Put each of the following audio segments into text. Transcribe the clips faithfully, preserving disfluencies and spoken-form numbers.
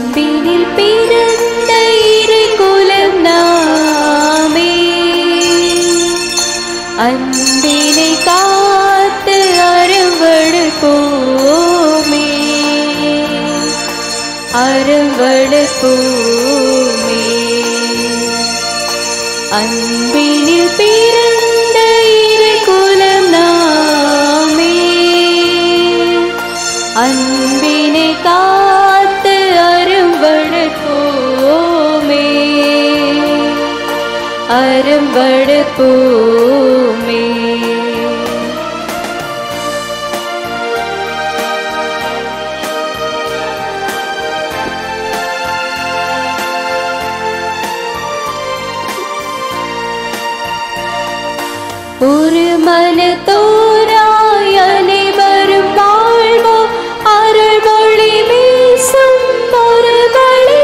அன்பினில் பிறந்த இரு குலம் நாமே, அன்பினை காத்து அருவழுப்போமே, அருவழுப்போமே. அன்பினில் பிறந்த இரு குலம் நாமே, அன்பினை காத்து அரும்படுப்போமே, அரும்படுப்போமே. ஒரு மனத்தோராய் அனைவரும் வாழ்வோம், அருள் மொழி வீசும் ஒரு வழி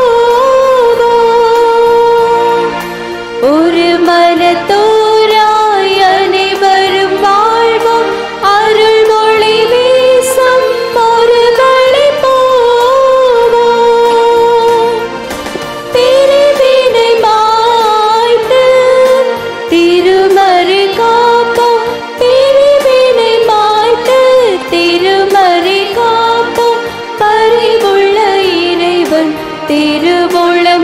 போவோம். ஒரு மனத்தோராய் அனைவரும் வாழ்வோம், அருள் மொழி வீசும் ஒரு வழி போவோம். பிரிவினை மாய்த்து திருமறை காப்போம், பிரிவினை மாய்த்து திருமறை காப்போம், பரிவுள்ள இறைவன் திருவுளம்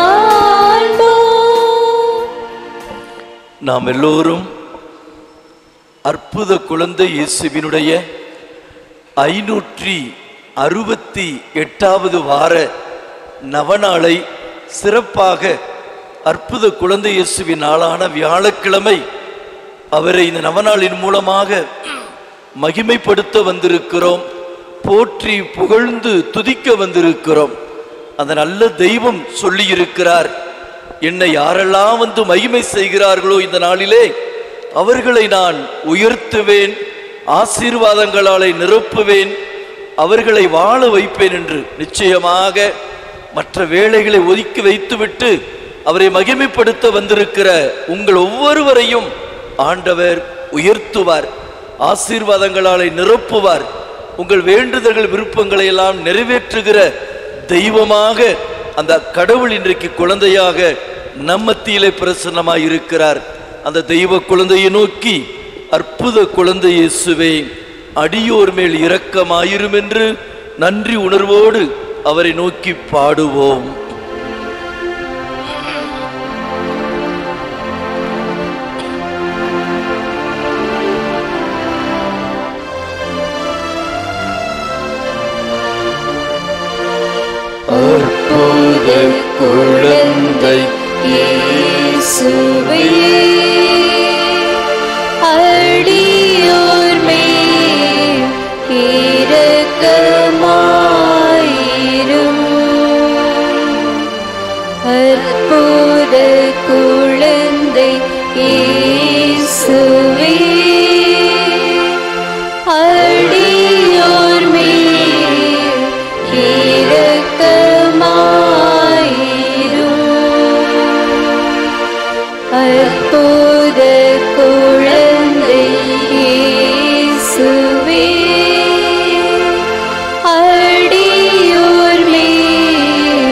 காண்போம். நாம் எல்லோரும் அற்புத குழந்தை இயேசுவினுடைய ஐநூற்றி அறுபத்தி எட்டாவது வார நவநாளை சிறப்பாக அற்புத குழந்தை இயேசுவின் நாளான வியாழக்கிழமை அவரை இந்த நவநாளின் மூலமாக மகிமைப்படுத்த வந்திருக்கிறோம், போற்றி புகழ்ந்து துதிக்க வந்திருக்கிறோம். அந்த நல்ல தெய்வம் சொல்லி இருக்கிறார், என்னை யாரெல்லாம் வந்து மகிமை செய்கிறார்களோ இந்த நாளிலே அவர்களை நான் உயர்த்துவேன், ஆசீர்வாதங்களாலே நிரப்புவேன், அவர்களை வாழ வைப்பேன் என்று. நிச்சயமாக மற்ற வேலைகளை ஒதுக்கி வைத்துவிட்டு அவரை மகிமைப்படுத்த வந்திருக்கிற உங்கள் ஒவ்வொருவரையும் ஆண்டவர் உயர்த்துவார், ஆசீர்வாதங்களாலே நிரப்புவார். உங்கள் வேண்டுதல்கள் விருப்பங்களை எல்லாம் நிறைவேற்றுகிற தெய்வமாக அந்த கடவுள் இன்றைக்கு குழந்தையாக நம் மத்தியிலே பிரசன்னமாய் இருக்கிறார். அந்த தெய்வ குழந்தையை நோக்கி, அற்புத குழந்தை இயேசுவே அடியோர் மேல் இரக்கமாயிரும் என்று நன்றி உணர்வோடு அவரை நோக்கி பாடுவோம். அற்புத குழந்தை இயேசுவே அடியோர் மேல் இரக்கமாயிரும். அற்புத குழந்தை இயேசுவே அடியோர் மேல் இரக்கமாயிரும். அற்புத குழந்தை இயேசுவே அடியோர் மேல்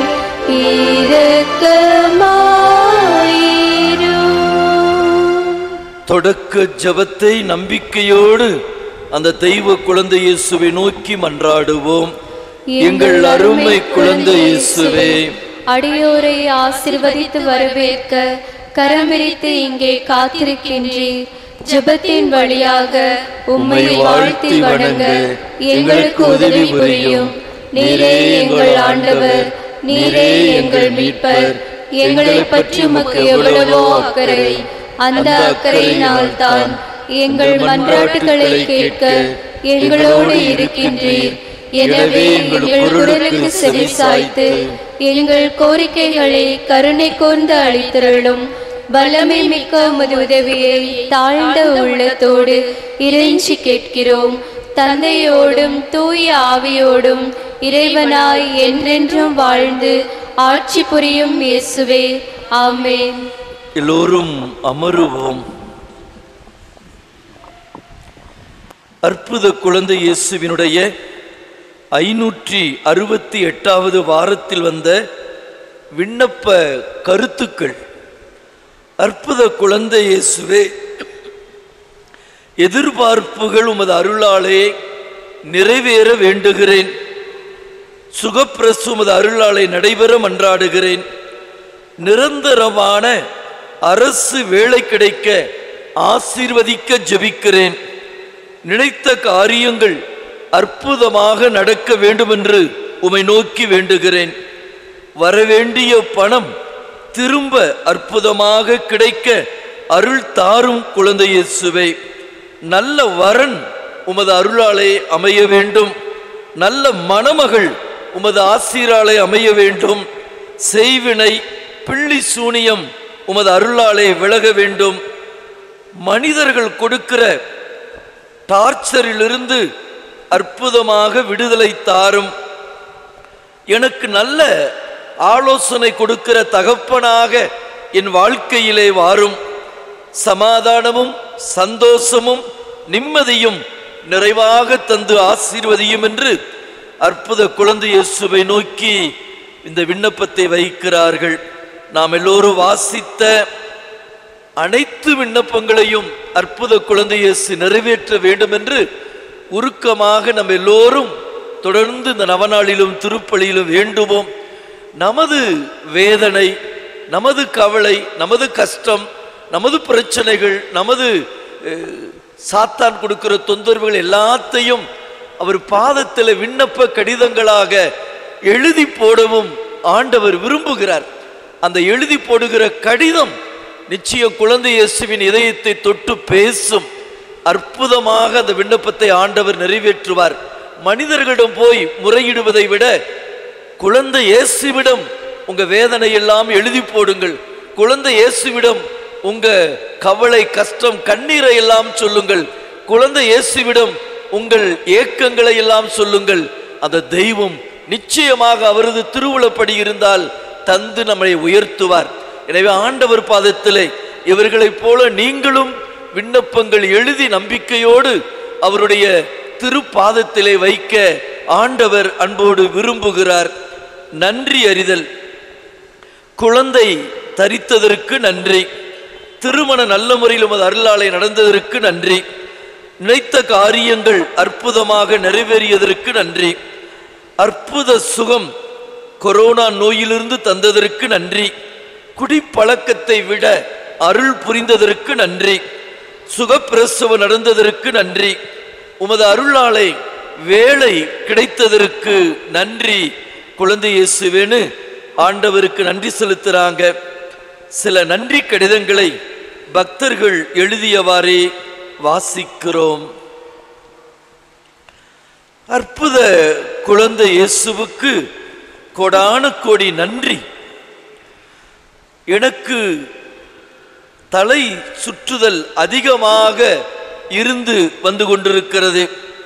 இரக்கமாயிரும். தொடக்க ஜெபத்தை நம்பிக்கையோடு அந்த தெய்வ குழந்தை இயேசுவை நோக்கி மன்றாடுவோம். எங்கள் அருமை குழந்தை இயேசுவே, அடியோரை ஆசீர்வதித்து வரவேற்க கரம் விரித்து இங்கே காத்திருக்கின்றீர். ஜெபத்தின் வழியாக உம்மை வாழ்த்தி வணங்க எங்களுக்கு உதவி புரியும். நீரே எங்கள் ஆண்டவர், நீரே எங்கள் மீட்பர். எங்களை பற்றி உமக்கு எவ்வளவோ அக்கறை. அந்த அக்கறையினால் தான் எங்கள் மன்றாட்டுகளை கேட்க எங்களோடு இருக்கின்றீர். எனவே எங்கள் குரலுக்கு செவி சாய்த்து எங்கள் கோரிக்கைகளை கருணை கூர்ந்து அளித்தருளும். வல்லமை மிக்க உமது உதவியை தாழ்ந்த உள்ளத்தோடு இறைஞ்சி கேட்கிறோம். தந்தையோடும் தூய ஆவியோடும் இறைவனாய் என்றென்றும் வாழ்ந்து ஆட்சி புரியும் இயேசுவே, ஆமென். எல்லோரும் அமருவோம். அற்புத குழந்தை இயேசுவினுடைய ஐநூற்றி அறுபத்தி எட்டாவது வாரத்தில் வந்த விண்ணப்ப கருத்துக்கள். அற்புத குழந்தை இயேசுவே, எதிர்பார்ப்புகள் உமது அருளாலே நிறைவேற வேண்டுகிறேன். சுகப்பிரசு உமது அருளாலே நடைபெற மன்றாடுகிறேன். நிரந்தரமான அரசு வேலை கிடைக்க ஆசீர்வதிக்க ஜெபிக்கிறேன். நினைத்த காரியங்கள் அற்புதமாக நடக்க வேண்டும் என்று உம்மை நோக்கி வேண்டுகிறேன். வரவேண்டிய பணம் திரும்ப அற்புதமாக கிடைக்க அருள் தாரும் குழந்தை இயேசுவே. நல்ல வரன் உமது அருளாலே அமைய வேண்டும். நல்ல மணமகள் உமது ஆசீராலே அமைய வேண்டும். செய்வினை பிள்ளி சூனியம் உமது அருளாலே விலக வேண்டும். மனிதர்கள் கொடுக்கிற டார்ச்சரிலிருந்து அற்புதமாக விடுதலை தாரும். எனக்கு நல்ல ஆலோசனை கொடுக்கிற தகப்பனாக என் வாழ்க்கையிலே வாரும். சமாதானமும் சந்தோஷமும் நிம்மதியும் நிறைவாக தந்து ஆசீர்வதியும் என்று அற்புத குழந்தை இயேசுவை நோக்கி இந்த விண்ணப்பத்தை வைக்கிறார்கள். நாம் எல்லோரும் வாசித்த அனைத்து விண்ணப்பங்களையும் அற்புத குழந்தை இயேசு நிறைவேற்ற வேண்டும் என்று உருக்கமாக நம்ம எல்லோரும் தொடர்ந்து இந்த நவநாளிலும் திருப்பலியிலும் வேண்டுவோம். நமது வேதனை, நமது கவலை, நமது கஷ்டம், நமது பிரச்சனைகள், நமது சாத்தான் கொடுக்கிற தொந்தரவுகள் எல்லாத்தையும் அவர் பாதத்தில் விண்ணப்ப கடிதங்களாக எழுதி போடவும் ஆண்டவர் விரும்புகிறார். அந்த எழுதி போடுகிற கடிதம் நிச்சயம் குழந்தை இயேசுவின் இதயத்தை தொட்டு பேசும். அற்புதமாக அந்த விண்ணப்பத்தை ஆண்டவர் நிறைவேற்றுவார். மனிதர்களிடம் போய் முறையிடுவதை விட குழந்தை இயேசுவிடம் உங்க வேதனை எல்லாம் எழுதி போடுங்கள். குழந்தை இயேசுவிடம் உங்க கவலை, கஷ்டம், கண்ணீரை எல்லாம் சொல்லுங்கள். குழந்தை இயேசுவிடம் உங்கள் ஏக்கங்களை எல்லாம் சொல்லுங்கள். அந்த தெய்வம் நிச்சயமாக அவரது திருவுளப்படி இருந்தால் தந்து நம்மை உயர்த்துவார். எனவே ஆண்டவர் பாதத்திலே இவர்களைப் போல நீங்களும் விண்ணப்பங்கள் எழுதி நம்பிக்கையோடு அவருடைய திருப்பாதத்திலே வைக்க ஆண்டவர் அன்போடு விரும்புகிறார். நன்றி அறிதல். குழந்தை தரித்ததற்கு நன்றி. திருமண நல்ல முறையில் உமது அருளாலே நடந்ததற்கு நன்றி. நினைத்த காரியங்கள் அற்புதமாக நிறைவேறியதற்கு நன்றி. அற்புத சுகம் கொரோனா நோயிலிருந்து தந்ததற்கு நன்றி. குடிப்பழக்கத்தை விட அருள் புரிந்ததற்கு நன்றி. சுகப்பிரசவம் நடந்ததற்கு நன்றி. உமது அருளாலே வேலை கிடைத்ததற்கு நன்றி. குழந்தை இயேசுவேன்னு ஆண்டவருக்கு நன்றி செலுத்துறாங்க. சில நன்றி கடிதங்களை பக்தர்கள் எழுதியவாறே வாசிக்கிறோம். அற்புத குழந்தை இயேசுவுக்கு கோடான கோடி நன்றி. எனக்கு தலை சுற்றுதல் அதிகமாக இருந்து வந்து கொண்டிருக்கிறது.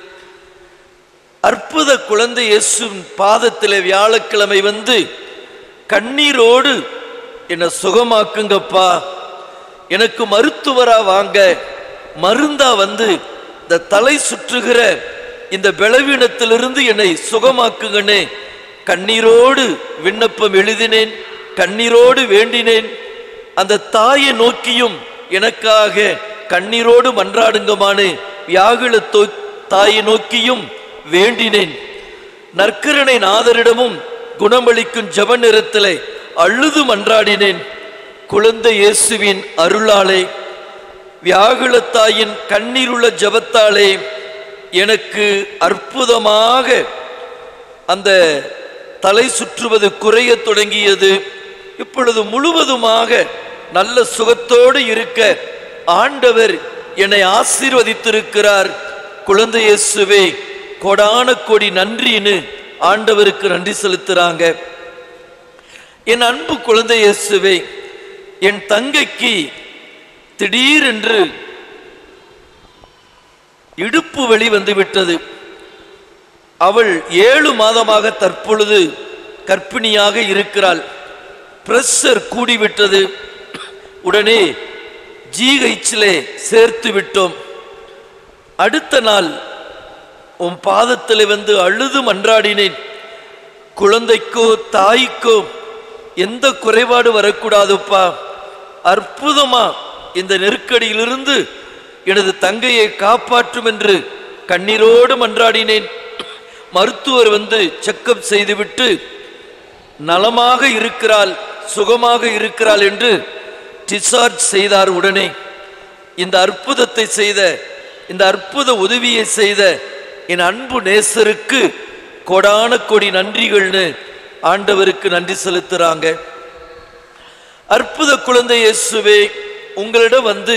அற்புத குழந்தை இயேசுவின் பாதத்திலே வியாழக்கிழமை வந்து கண்ணீரோடு என்னை சுகமாக்குங்கப்பா, எனக்கு மருத்துவரா வாங்க, மருந்தா வந்து இந்த தலை சுற்றுகிற இந்த பலவீனத்திலிருந்து என்னை சுகமாக்குங்கன்னு கண்ணீரோடு விண்ணப்பம் எழுதினேன். கண்ணீரோடு வேண்டினேன். அந்த தாயை நோக்கியும் எனக்காக கண்ணீரோடு மன்றாடுங்கமானு வியாகுல தாயை நோக்கியும் வேண்டினேன். நற்கருணை நாதரிடமும் குணமளிக்கும் ஜப நேரத்திலே அழுது மன்றாடினேன். குழந்தை இயேசுவின் அருளாலே, வியாகுலத்தாயின் கண்ணீருள்ள ஜபத்தாலே எனக்கு அற்புதமாக அந்த தலை சுற்றுவது குறைய தொடங்கியது. இப்பொழுது முழுவதுமாக நல்ல சுகத்தோடு இருக்க ஆண்டவர் என்னை ஆசீர்வதித்திருக்கிறார். குழந்தை இயேசுவே, கோடான கோடி நன்றின்னு ஆண்டவருக்கு நன்றி செலுத்துறாங்க. என் அன்பு குழந்தை இயேசுவே, என் தங்கைக்கு திடீரென்று இடுப்பு வலி வந்துவிட்டது. அவள் ஏழு மாதமாக தற்பொழுது கர்ப்பிணியாக இருக்கிறாள். பிரஷர் கூடிவிட்டது. உடனே ஜிஹெச்சிலே சேர்த்து விட்டோம். அடுத்த நாள் உன் பாதத்தில் வந்து அழுது மன்றாடினேன். குழந்தைக்கோ தாய்க்கோ எந்த குறைபாடு வரக்கூடாதுப்பா. அற்புதமா இந்த நெருக்கடியிலிருந்து எனது தங்கையை காப்பாற்றும் என்று கண்ணீரோடு மன்றாடினேன். மருத்துவர் வந்து செக்கப் செய்துவிட்டு நலமாக இருக்கிறாள், சுகமாக இருக்கிறாள் என்று டிஸ்சார்ஜ் செய்தார். உடனே இந்த அற்புதத்தை செய்த, இந்த அற்புத உதவியை செய்த என் அன்பு நேசருக்கு கொடான கொடி நன்றிகள்னு ஆண்டவருக்கு நன்றி செலுத்துறாங்க. அற்புத குழந்தை இயேசுவே, உங்களிடம் வந்து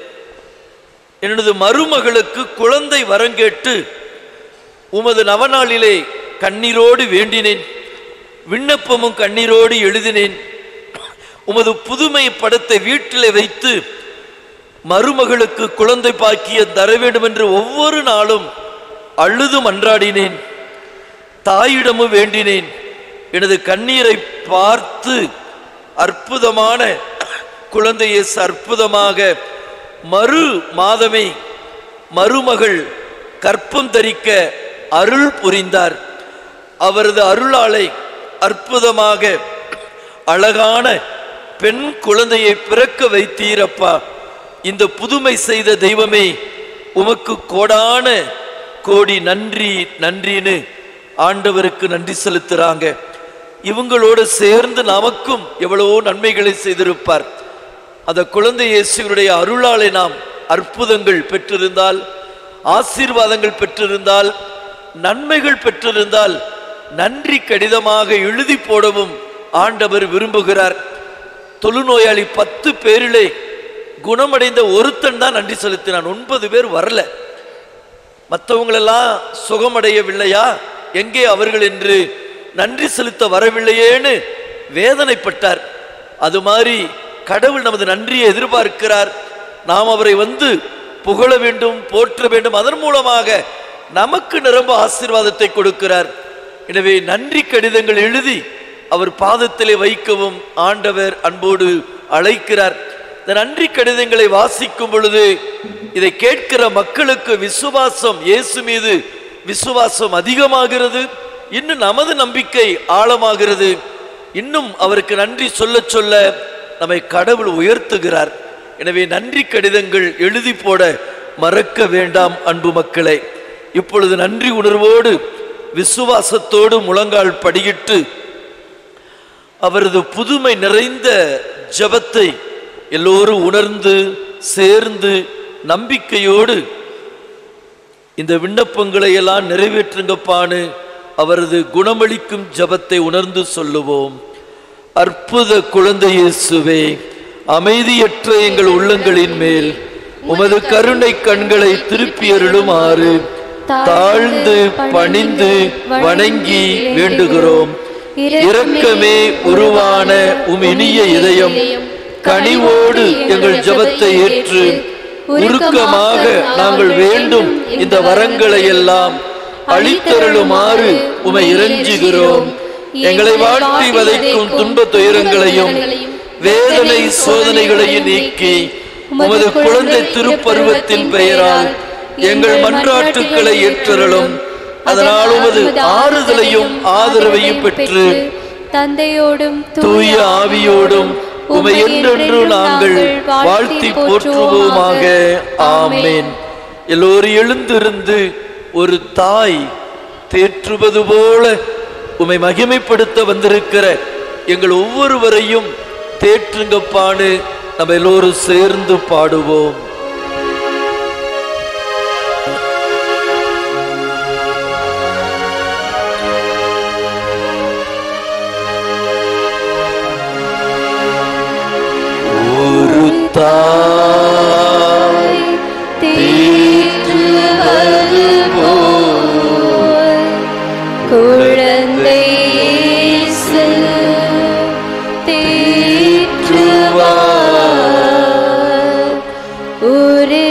எனது மருமகளுக்கு குழந்தை வரங்கேட்டு உமது நவநாளிலே கண்ணீரோடு வேண்டினேன், விண்ணப்பமும் கண்ணீரோடு எழுதினேன். உமது புதுமை படத்தை வீட்டிலே வைத்து மருமகளுக்கு குழந்தை பாக்கியம் தர வேண்டும் என்று ஒவ்வொரு நாளும் அழுது மன்றாடினேன். தாயிடமும் வேண்டினேன். எனது கண்ணீரை பார்த்து அற்புதமான குழந்தையை அற்புதமாக மறு மாதமே மருமகள் கற்பம் தரிக்க அருள் புரிந்தார். அவரது அருளாலை அற்புதமாக அழகான பெண் குழந்தையை பிறக்க வைத்தீரப்பா. இந்த புதுமை செய்த தெய்வமே, உமக்கு கோடான கோடி நன்றி நன்றின்னு ஆண்டவருக்கு நன்றி செலுத்துறாங்க. இவங்களோடு சேர்ந்து நமக்கும் எவ்வளவோ நன்மைகளை செய்திருப்பார். அந்த குழந்தை இயேசுவினுடைய அருளாலை நாம் அற்புதங்கள் பெற்றிருந்தால், ஆசீர்வாதங்கள் பெற்றிருந்தால், நன்மைகள் பெற்றிருந்தால் நன்றி கடிதமாக எழுதி போடவும் ஆண்டவர் விரும்புகிறார். தொழுநோயாளி பத்து பேரிலே குணமடைந்த ஒருத்தன் தான் நன்றி செலுத்தினான். ஒன்பது பேர் வரல. மற்றவங்களெல்லாம் சுகமடையவில்லையா, எங்கே அவர்கள் என்று நன்றி செலுத்த வரவில்லையேன்னு வேதனைப்பட்டார். அது மாதிரி கடவுள் நமது நன்றியை எதிர்பார்க்கிறார். நாம் அவரை வந்து புகழ வேண்டும், போற்ற வேண்டும். அதன் மூலமாக நமக்கு நிரம்ப ஆசீர்வாதத்தை கொடுக்கிறார். எனவே நன்றி கடிதங்கள் எழுதி அவர் பாதத்திலே வைக்கவும் ஆண்டவர் அன்போடு அழைக்கிறார். இந்த நன்றி கடிதங்களை வாசிக்கும் பொழுது இதை கேட்கிற மக்களுக்கு விசுவாசம், இயேசு மீது விசுவாசம் அதிகமாகிறது. இன்னும் நமது நம்பிக்கை ஆழமாகிறது. இன்னும் அவருக்கு நன்றி சொல்ல சொல்ல நம்மை கடவுள் உயர்த்துகிறார். எனவே நன்றி கடிதங்கள் எழுதி போட மறக்க வேண்டாம் அன்பு மக்களே. இப்பொழுது நன்றி உணர்வோடு விசுவாசத்தோடு முழங்கால் படியிட்டு அவரது புதுமை நிறைந்த ஜெபத்தை எல்லோரும் உணர்ந்து சேர்ந்து நம்பிக்கையோடு இந்த விண்ணப்பங்களை எல்லாம் நிறைவேற்றுங்கப்பான்னு அவரது குணமளிக்கும் ஜெபத்தை உணர்ந்து சொல்லுவோம். அற்புத குழந்தை இயேசுவே, அமைதியற்ற எங்கள் உள்ளங்களின் மேல் உமது கருணை கண்களை திருப்பி அருளுமாறு தாழ்ந்து பணிந்து வணங்கி வேண்டுகிறோம். இரக்கமே உருவான உம் இனிய இதயம் கனிவோடு எங்கள் ஜெபத்தை ஏற்று உருக்கமாக நாங்கள் வேண்டும் இந்த வரங்களை எல்லாம் அளித்தருளுமாறு உமை இறைஞ்சுகிறோம். எங்களை வாழ்த்தி வதைக்கும் துன்ப துயரங்களையும் வேதனை சோதனைகளையும் நீக்கி உமது குழந்தை திருப்பருவத்தின் பெயரால் எங்கள் மன்றாட்டுக்களை ஏற்றருளும். அதனால் உமது ஆறுதலையும் ஆதரவையும் பெற்று தந்தையோடும் தூய ஆவியோடும் உமை என்றென்று நாங்கள் வாழ்த்தி போற்றுவோமாக. ஆமேன். எல்லோரும் எழுந்திருந்து ஒரு தாய் தேற்றுவது போல உமை மகிமைப்படுத்த வந்திருக்கிற எங்கள் ஒவ்வொருவரையும் தேற்றுங்கப்பான்னு நம்ம எல்லோரும் சேர்ந்து பாடுவோம். ஒரு தாய் தேற்றுவது போல் குழந்தை இயேசு தேற்றுவார். ஒரு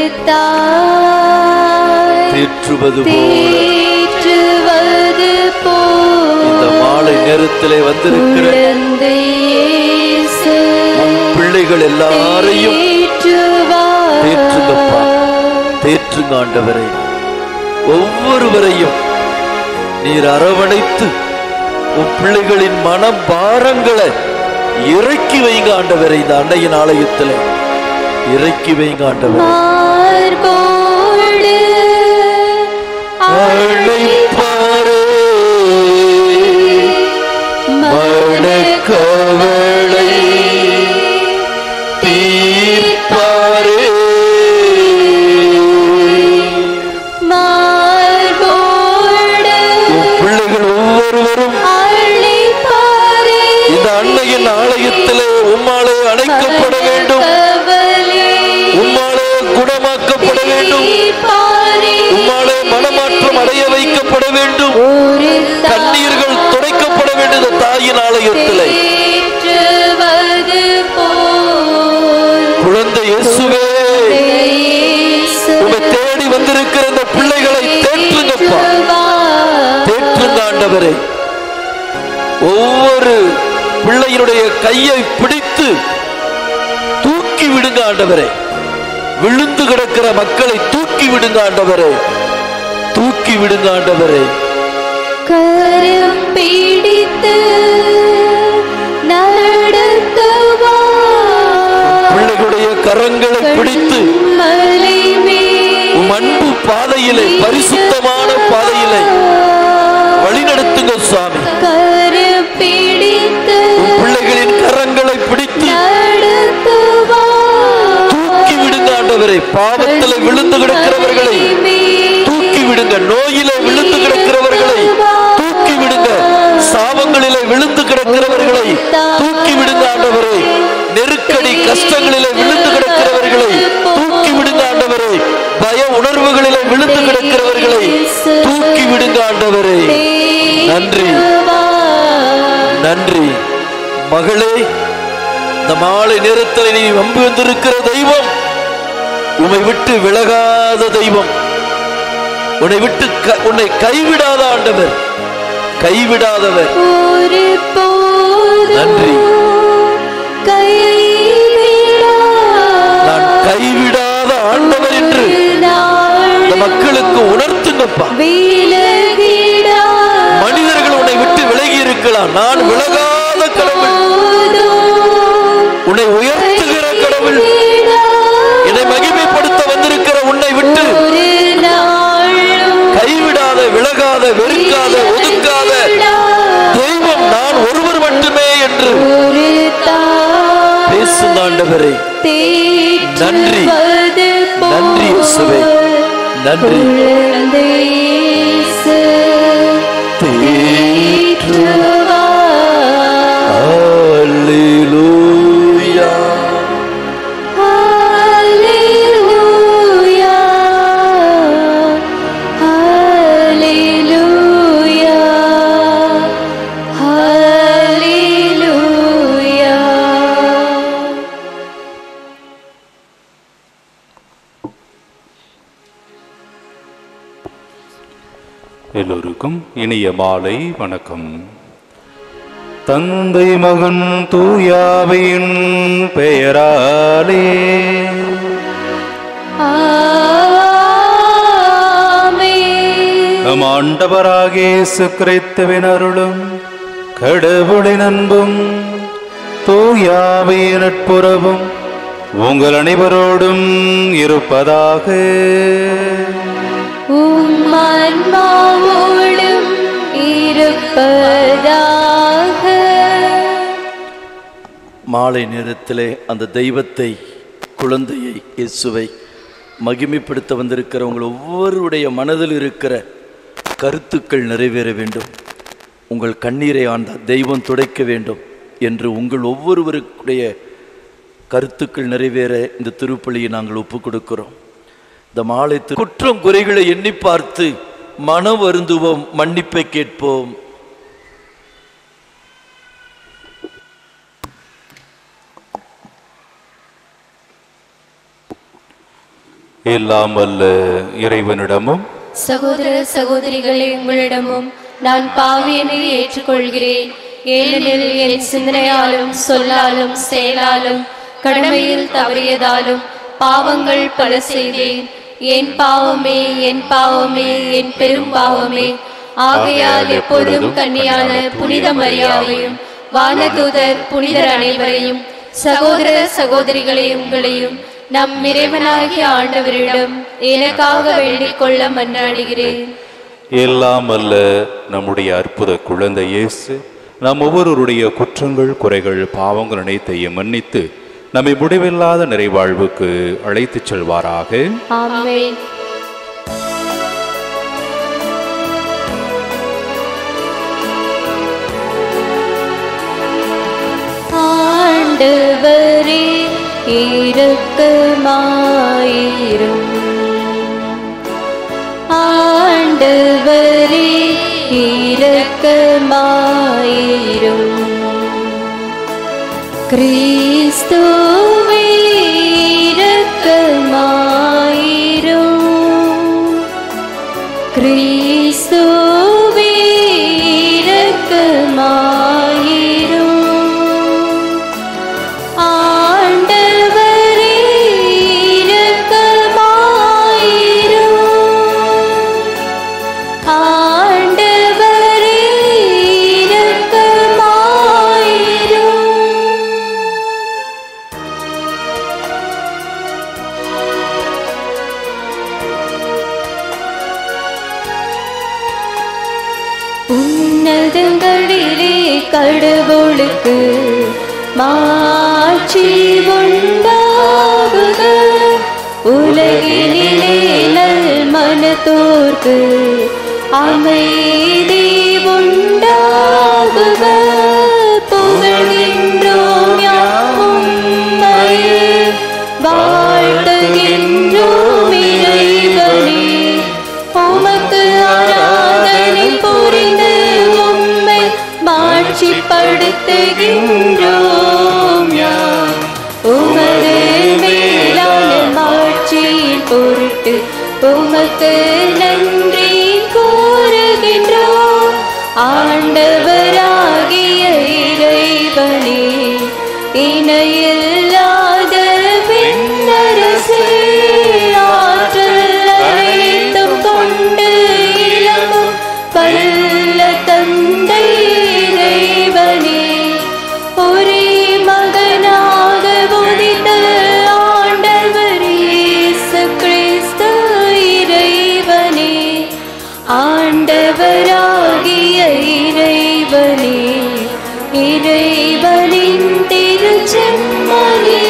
தாய் தேற்றுவது போல தேற்றுவது போல் இந்த மாலை நேரத்திலே வந்திருக்கிற குழந்தை இயேசு பிள்ளைகள் எல்லாரையும் தேற்றுவார். தேற்றுங்கப்பா, தேற்றுங்க ஆண்டவரே. ஒவ்வொருவரையும் நீர் அரவணைத்து உன் பிள்ளைகளின் மனபாரங்களை இறக்கி வைங்க ஆண்டவரை. இந்த அன்னையின் ஆலயத்தில் இறக்கி வைங்க ஆண்டவரை. அழைப்பாரே மனக்கவலை தீர்ப்பாரே பிள்ளைகள் ஒவ்வொருவரும் இந்த அன்னையின் ஆலயத்திலே உம்மாலே அணைக்கப்பட வேண்டும், உம்மாலே குணமாக்கப்பட வேண்டும், உம்மாலே மனமாற்றம் அடைய வைக்கப்பட வேண்டும், கண்ணீர்கள் துடைக்கப்பட வேண்டும். தாயின் ஆலயத்திலே குழந்தை இயேசுவே உம்மை தேடி வந்திருக்கிற இந்த பிள்ளைகளை தேற்றுங்கப்பா, தேற்றுங்க ஆண்டவரே. ஒவ்வொரு பிள்ளையினுடைய கையை பிடித்து தூக்கி விடுங்க ஆண்டவரே. விழுந்து கிடக்கிற மக்களை தூக்கி விடுங்க ஆண்டவரே, தூக்கி விடுங்க ஆண்டவரே. கரம் பிடித்து நடத்துவா, பிள்ளைகளுடைய கரங்களை பிடித்து உம் அன்பு பாதையிலே, பரிசுத்தமான பாதையிலே வழிநடத்துங்க சுவாமி. கரம் பிடித்து பிள்ளைகளின் கரங்களை பிடித்து தூக்கி விடுங்க ஆண்டவரே. பாவத்திலே விழுந்து கிடக்கிறவர்களை தூக்கி விடுங்க, நோயிலே விழுந்து கிடக்கிறவர்களை தூக்கி விடுங்க, சாபங்களிலே விழுந்து கிடக்கிறவர்களை தூக்கி விடுங்க ஆண்டவரே. நெருக்கடி கஷ்டங்களிலே விழுந்து கிடக்கிறவர்களை தூக்கி விடுங்க ஆண்டவரே. பய உணர்வுகளிலே விழுந்து கிடக்கிறவர்களை தூக்கி விடுங்க ஆண்டவரே. நன்றி நன்றி மகளே. இந்த மாலை நேரத்தில் நீ நம்பி வந்திருக்கிற தெய்வம் உன்னை விட்டு விலகாத தெய்வம், உன்னை விட்டு உன்னை கைவிடாத ஆண்டவர், கைவிடாதவர். நன்றி. நான் கைவிடாத ஆண்டவர் என்று இந்த மக்களுக்கு உணர்த்துங்கப்பா. மனிதர்கள் உன்னை விட்டு விலகி இருக்கலாம், நான் விலகாத கடவுள், உன்னை உயர்த்துகிற கடவுள், என்னை மகிமைப்படுத்த வந்திருக்கிற உன்னை விட்டு கைவிடாத, விலகாத, வெறுக்காத, ஒதுக்காத தெய்வம் நான் ஒருவர் மட்டுமே என்று பேசுங்க ஆண்டவரே. நன்றி நன்றி இயேசுவே, நன்றி. ஹல்லேலூயா ஹல்லேலூயா ஹல்லேலூயா ஹல்லேலூயா. எல்லோருக்கும் இனிய மாலை வணக்கம். தந்தை மகன் தூயாவின் பெயராலே ஆமென். நம் ஆண்டவராகிய இயேசு கிறிஸ்துவின் அருளும் கடவுளின் அன்பும் தூயாவின் நட்புறவும் உங்கள் அனைவரோடும் இருப்பதாக. உம் ஆன்மாவோடும் இருப்பதாக. மாலை நேரத்திலே அந்த தெய்வத்தை, குழந்தையை, இயேசுவை மகிமைப்படுத்த வந்திருக்கிற உங்கள் ஒவ்வொருடைய மனதில் இருக்கிற கருத்துக்கள் நிறைவேற வேண்டும், உங்கள் கண்ணீரை ஆண்ட தெய்வம் துடைக்க வேண்டும் என்று உங்கள் ஒவ்வொருவருடைய கருத்துக்கள் நிறைவேற இந்த திருப்பலியை நாங்கள் ஒப்புக் கொடுக்கிறோம். இந்த மாலை குற்றம் குறைகளை எண்ணி பார்த்து மன வருந்துவோம், மன்னிப்பை கேட்போம். எல்லாம் வல்ல இறைவனிடமும் சகோதர சகோதரிகளே, உங்களிடமும் நான் பாவியனை ஏற்றுக்கொள்கிறேன். ஏனெனில் என் சிந்தனையாலும் சொல்லாலும் செயலாலும் கடமையில் தவறியதாலும் பாவங்கள் பல செய்தேன். என் பாவமே என் பாவமே என் பெரும் பாவமே. ஆகையால் எப்பொழுதும் கன்னியான புனித மரியாவையும் வானதூதர் புனிதர் அனைவரையும் சகோதர சகோதரிகளை உங்களையும் நம் இறைவனாகிய ஆண்டவரிடம் எனக்காக வேண்டிக் கொள்ள மன்றாடுகிறேன். எல்லாம் அல்ல நம்முடைய அற்புத குழந்தை இயேசு நம் ஒவ்வொருவருடைய குற்றங்கள் குறைகள் பாவங்கள் அனைத்தையும் மன்னித்து நம்மை முடிவில்லாத நிறைவாழ்வுக்கு அழைத்துச் செல்வாராக. ஆமென். ஆண்டவரே இரக்கமாயிரும். ஆண்டவரே இரக்கமாயிரும். கிறிஸ்துவே இரக்கமாயிரும். கிறிஸ்துவே இரக்கமாயிரும். ஆண்டவரே இரக்கமாயிரும். ஆண்டவரே இரக்கமாயிரும். உன்னதங்களிலே கடவுளுக்கு மாட்சி உண்டாகுக. உலகினிலே நல் மனத்தோர்க்கு அமைதி உண்டாகுக. புகழ்கின்றோம் யாம் உம்மையே, வாழ்த்துகின்றோம் இறைவனே. உமக்கு ஆராதனை புரிந்து உம்மை மாட்சிப்படுத்துகின்றோம் யாம். உமது மேலான மாட்சியின் பொருட்டு உமக்கு நன்றி கூறுகின்றோம். ஆண்டவராகிய இறைவனே, இணையில்லாத விண்ணரசே, ஆற்றல் அனைத்தும் கொண்டு இளமும் வல்ல தந்தை இறைவனே, ஒரே மகனாக உதித்த ஆண்டவர் இயேசு கிறிஸ்து இறைவனே. ஆண்டவராகிய இறைவனே, இறைவனின் திருச்செம்மலே,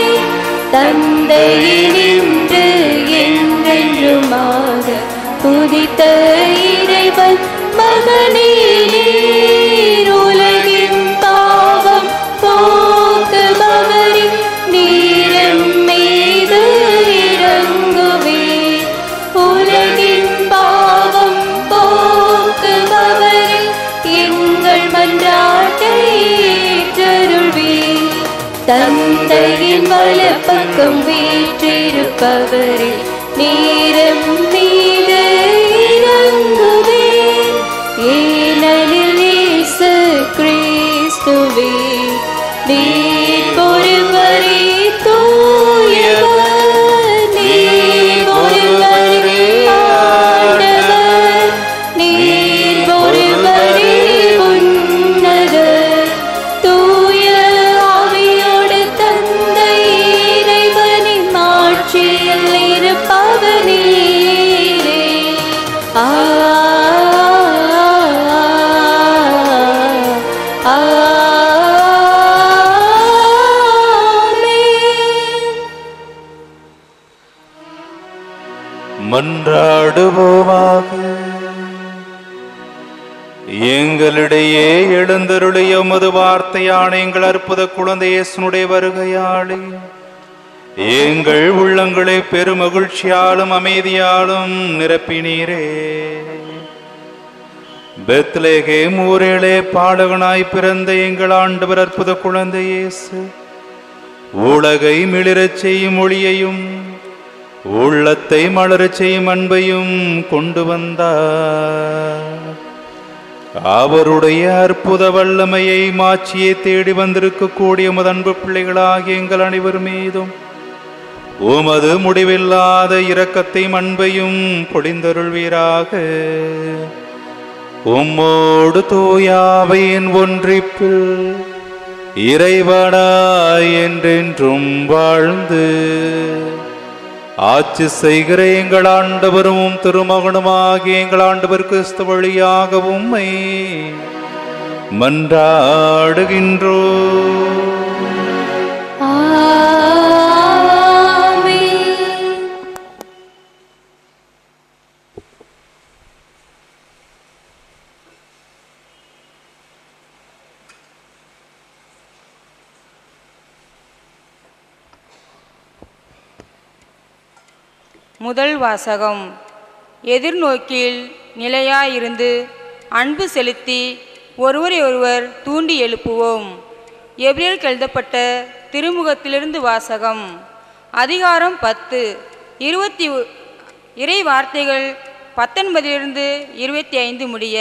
தந்தையினின்று என்றென்றுமாக புதித்த இறைவன் மகனே, நீர் உலகின் பாவம் போக்குபவரே, நீர் எம் மீது இரங்குவீர். உலகின் பாவம் போக்குபவரே, எங்கள் மன்றாட்டை ஏற்றருள்வீர். தந்தையின் வலப்பக்கம் வீற்றிருப்பவரே, நீர் எம் மீது இரங்குவீர். ஏனெனில் இயேசு கிறிஸ்துவே, நீர் ஒருவரே தூயவர், நீர் ஒருவரே ஆண்டவர், நீர் ஒருவரே உன்னதர். தூய ஆவியோடு தந்தை இறைவனின் ஆட்சியில் இருப்பவர் நீரே. மன்றாடுவோமாக. எங்களிடையே எழுந்தருளிய உமது வார்த்தையான எங்கள் அற்புத குழந்தை இயேசுனுடைய வருகையாளே, எங்கள் உள்ளங்களை பெருமகிழ்ச்சியாலும் அமைதியாலும் நிரப்பினீரே. பெத்லகேம் ஊரிலே பாலகனாய் பிறந்த எங்கள் ஆண்டவர் அற்புத குழந்தை இயேசு உலகை மிளிரச் செய்யும் ஒளியையும் உள்ளத்தை மலரச் செய்யும் அன்பையும் கொண்டு வந்தார். அவருடைய அற்புத வல்லமையை மாட்சியை தேடி வந்திருக்கக்கூடிய உமது அன்பு பிள்ளைகளாகிய எங்கள் அனைவர் மீதும் உமது முடிவில்லாத இரக்கத்தை அன்பையும் பொழிந்தருள்வீராக. உம்மோடு தூயாவையின் ஒன்றிப்பில் இறைவனாய் என்றென்றும் வாழ்ந்து ஆட்சி செய்கிற எங்கள் ஆண்டவரும் திருமகனுமாகிய எங்கள் ஆண்டவர் கிறிஸ்து வழியாக உம்மை மன்றாடுகின்றோம். முதல் வாசகம். எதிர்நோக்கில் நிலையாயிருந்து அன்பு செலுத்தி ஒருவரை ஒருவர் தூண்டி எழுப்புவோம். எபிரேயருக்கு எழுதப்பட்ட திருமுகத்திலிருந்து வாசகம். அதிகாரம் பத்து. இருபத்தி இறை வார்த்தைகள் பத்தொன்பதிலிருந்து இருபத்தி ஐந்து முடிய.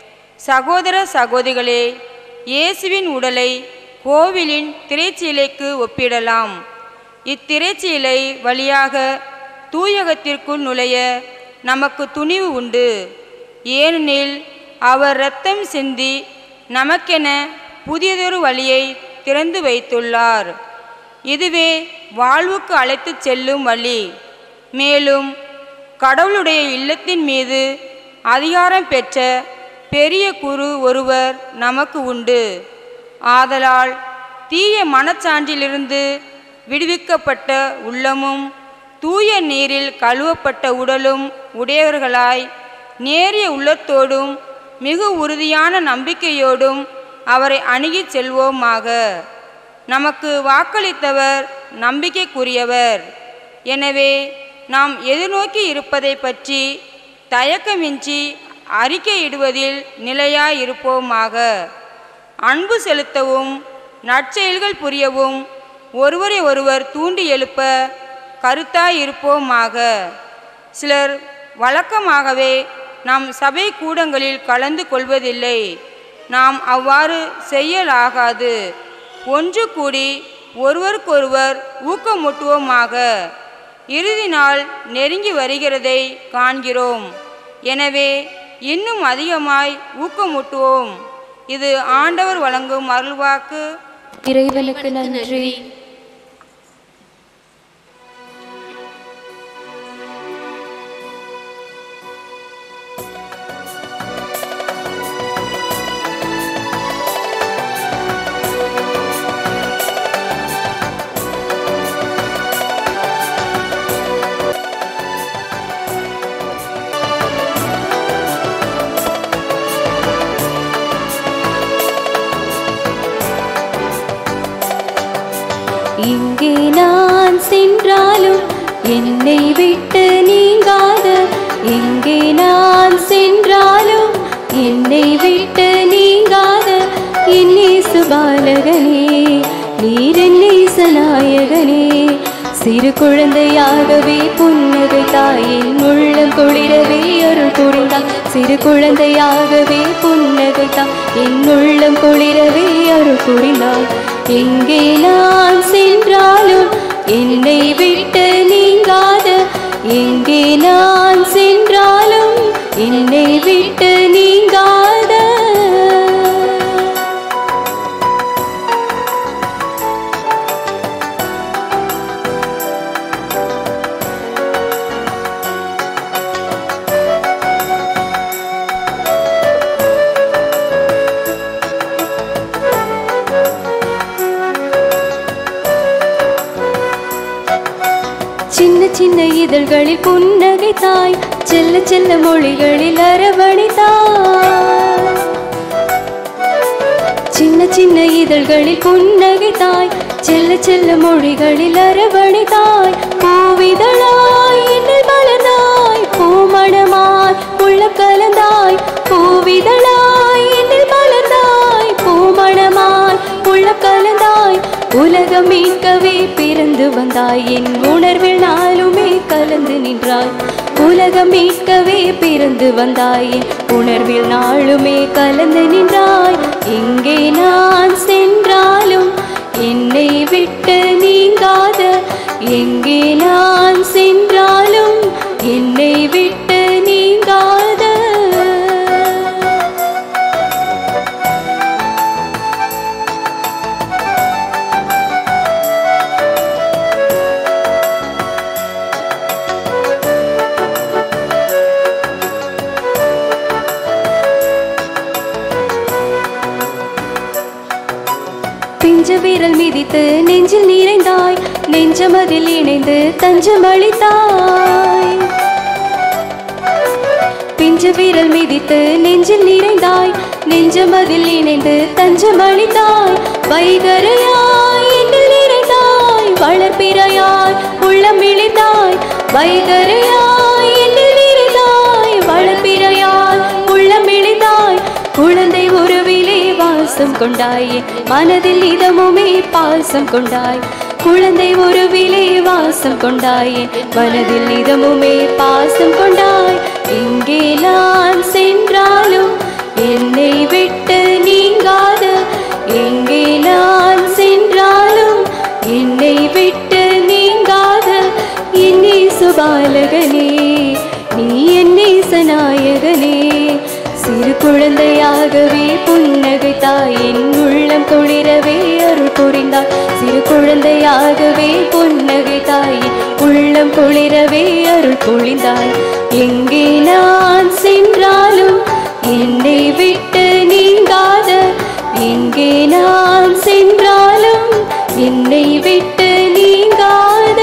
சகோதர சகோதரிகளே, இயேசுவின் உடலை கோவிலின் திரைச்சீலைக்கு ஒப்பிடலாம். இத்திரைச்சீலை வழியாக தூயகத்திற்குள் நுழைய நமக்கு துணிவு உண்டு. ஏனெனில் அவர் இரத்தம் சிந்தி நமக்கென புதியதொரு வழியை திறந்து வைத்துள்ளார். இதுவே வாழ்வுக்கு அழைத்து செல்லும் வழி. மேலும் கடவுளுடைய இல்லத்தின் மீது அதிகாரம் பெற்ற பெரிய குரு ஒருவர் நமக்கு உண்டு. ஆதலால் தீய மனச்சான்றிலிருந்து விடுவிக்கப்பட்ட உள்ளமும் தூய நீரில் கழுவப்பட்ட உடலும் உடையவர்களாய் நேரிய உள்ளத்தோடும் மிகு உறுதியான நம்பிக்கையோடும் அவரை அணுகி செல்வோமாக. நமக்கு வாக்களித்தவர் நம்பிக்கைக்குரியவர். எனவே நாம் எதிர்நோக்கி இருப்பதை பற்றி தயக்கமின்றி அறிக்கையிடுவதில் நிலையாயிருப்போமாக. அன்பு செலுத்தவும் நற்செயல்கள் புரியவும் ஒருவரை ஒருவர் தூண்டி எழுப்ப கருத்தாயிருப்போமாக. சிலர் வழக்கமாகவே நாம் சபை கூடங்களில் கலந்து கொள்வதில்லை. நாம் அவ்வாறு செய்யலாகாது. ஒன்று கூடி ஒருவருக்கொருவர் ஊக்கமூட்டுவோமாக. இறுதி நாள் நெருங்கி வருகிறதை காண்கிறோம். எனவே இன்னும் அதிகமாய் ஊக்கமூட்டுவோம். இது ஆண்டவர் வழங்கும் அருள்வாக்கு. இறைவனுக்கு நன்றி. எங்கே நான் சென்றாலும் என்னை விட்டு நீங்காத, எங்கே நான் சென்றாலும் என்னை விட்டு நீங்காத என் இயேசு பாலகனே, நீர் என் நேசநாயகனே. சிறு குழந்தையாகவே புன்னகை தாயின் உள்ளம் குளிரவே அருள் புரிந்தாய். சிறு குழந்தையாகவே புன்னகை தாய் என் உள்ளம் குளிரவே அருள் புரிந்தாய். எங்கே நான் சென்றாலும் என்னை விட்டு நீங்காத, எங்கே நான் சென்றாலும் என்னை விட்டு நீங்காத. சின்ன சின்ன இதழ்களில் புன்னகை தாய், செல்ல செல்ல மொழிகளில் அரவணைத்தாய். சின்ன சின்ன இதழ்களில் புன்னகை தாய், செல்ல செல்ல மொழிகளில் அரவணைத்தாய். பூவிதழாய் என்னில் மலர்ந்தாய், பூமணமாய் உள்ள கலந்தாய். பூவிதழாய் என்னில் மலர்ந்தாய், பூமணமாய் உள்ள கலந்தாய். உலகம் மீட்கவே பிறந்து வந்தாய், என் உணர்வில் நாளுமே கலந்து நின்றாய். உலகம் மீட்கவே பிறந்து வந்தாய், என் உணர்வில் நாளுமே கலந்து நின்றாய். எங்கே நான் சென்றாலும் என்னை விட்டு நீங்காத, எங்கே நான் சென்றாலும் என்னை விட்டு நீங்காத பிஞ்ச வீரல் மிதித்து நெஞ்சில் நிறைந்தாய், நெஞ்சமதில் இணைந்து தஞ்சம் அளித்தாய். பிஞ்ச வீரல் மிதித்து நெஞ்சில் நிறைந்தாய், நெஞ்சமதில் இணைந்து தஞ்சம் அளித்தாய். வைகரையாய் என்னில் நிறைந்தாய், வளர்ப்பிறையாய் உள்ளம் இழைத்தாய். வைகரையாய் என்னில் நிறைந்தாய், வளர்ப்பிறையாய் உள்ளம் இழைத்தாய். குழந்தை உருவிலே வாசம் கொண்டாய், மனதில் இதமுமே பாசம் கொண்டாய். குழந்தை உருவிலே வாசம் கொண்டாய், மனதில் இதமுமே பாசம் கொண்டாய். எங்கே நான் சென்றாலும் என்னை விட்டு நீங்காத, எங்கே நான் சென்றாலும் என்னை விட்டு நீங்காத என்னை சுபாலகனே, நீ என்னை சநாயகனே. சிறு குழந்தையாகவே புன்னகைத்தாய், என் உள்ளம் குளிரவே அருள் புரிந்தாய். சிறு குழந்தையாகவே புன்னகைத்தாய், என் உள்ளம் குளிரவே அருள் பொழிந்தாய். எங்கே நான் சென்றாலும் என்னை விட்டு நீங்காத, எங்கே நான் சென்றாலும் என்னை விட்டு நீங்காத.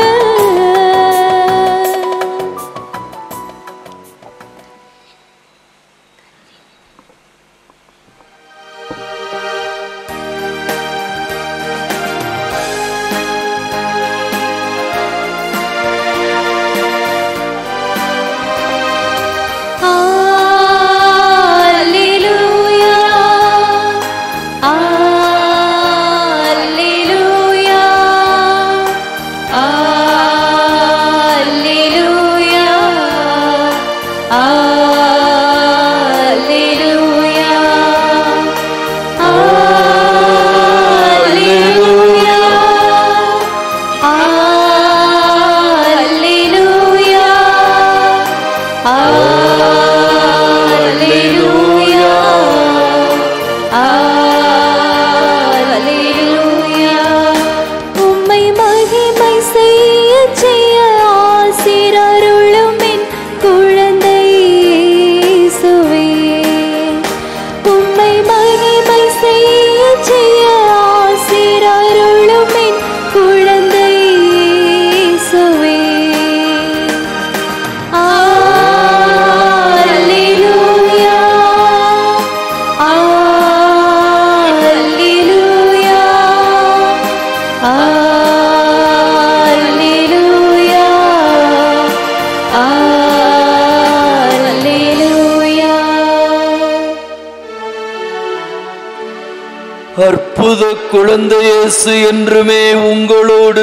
அற்புத குழந்தை இயேசு என்றுமே உங்களோடு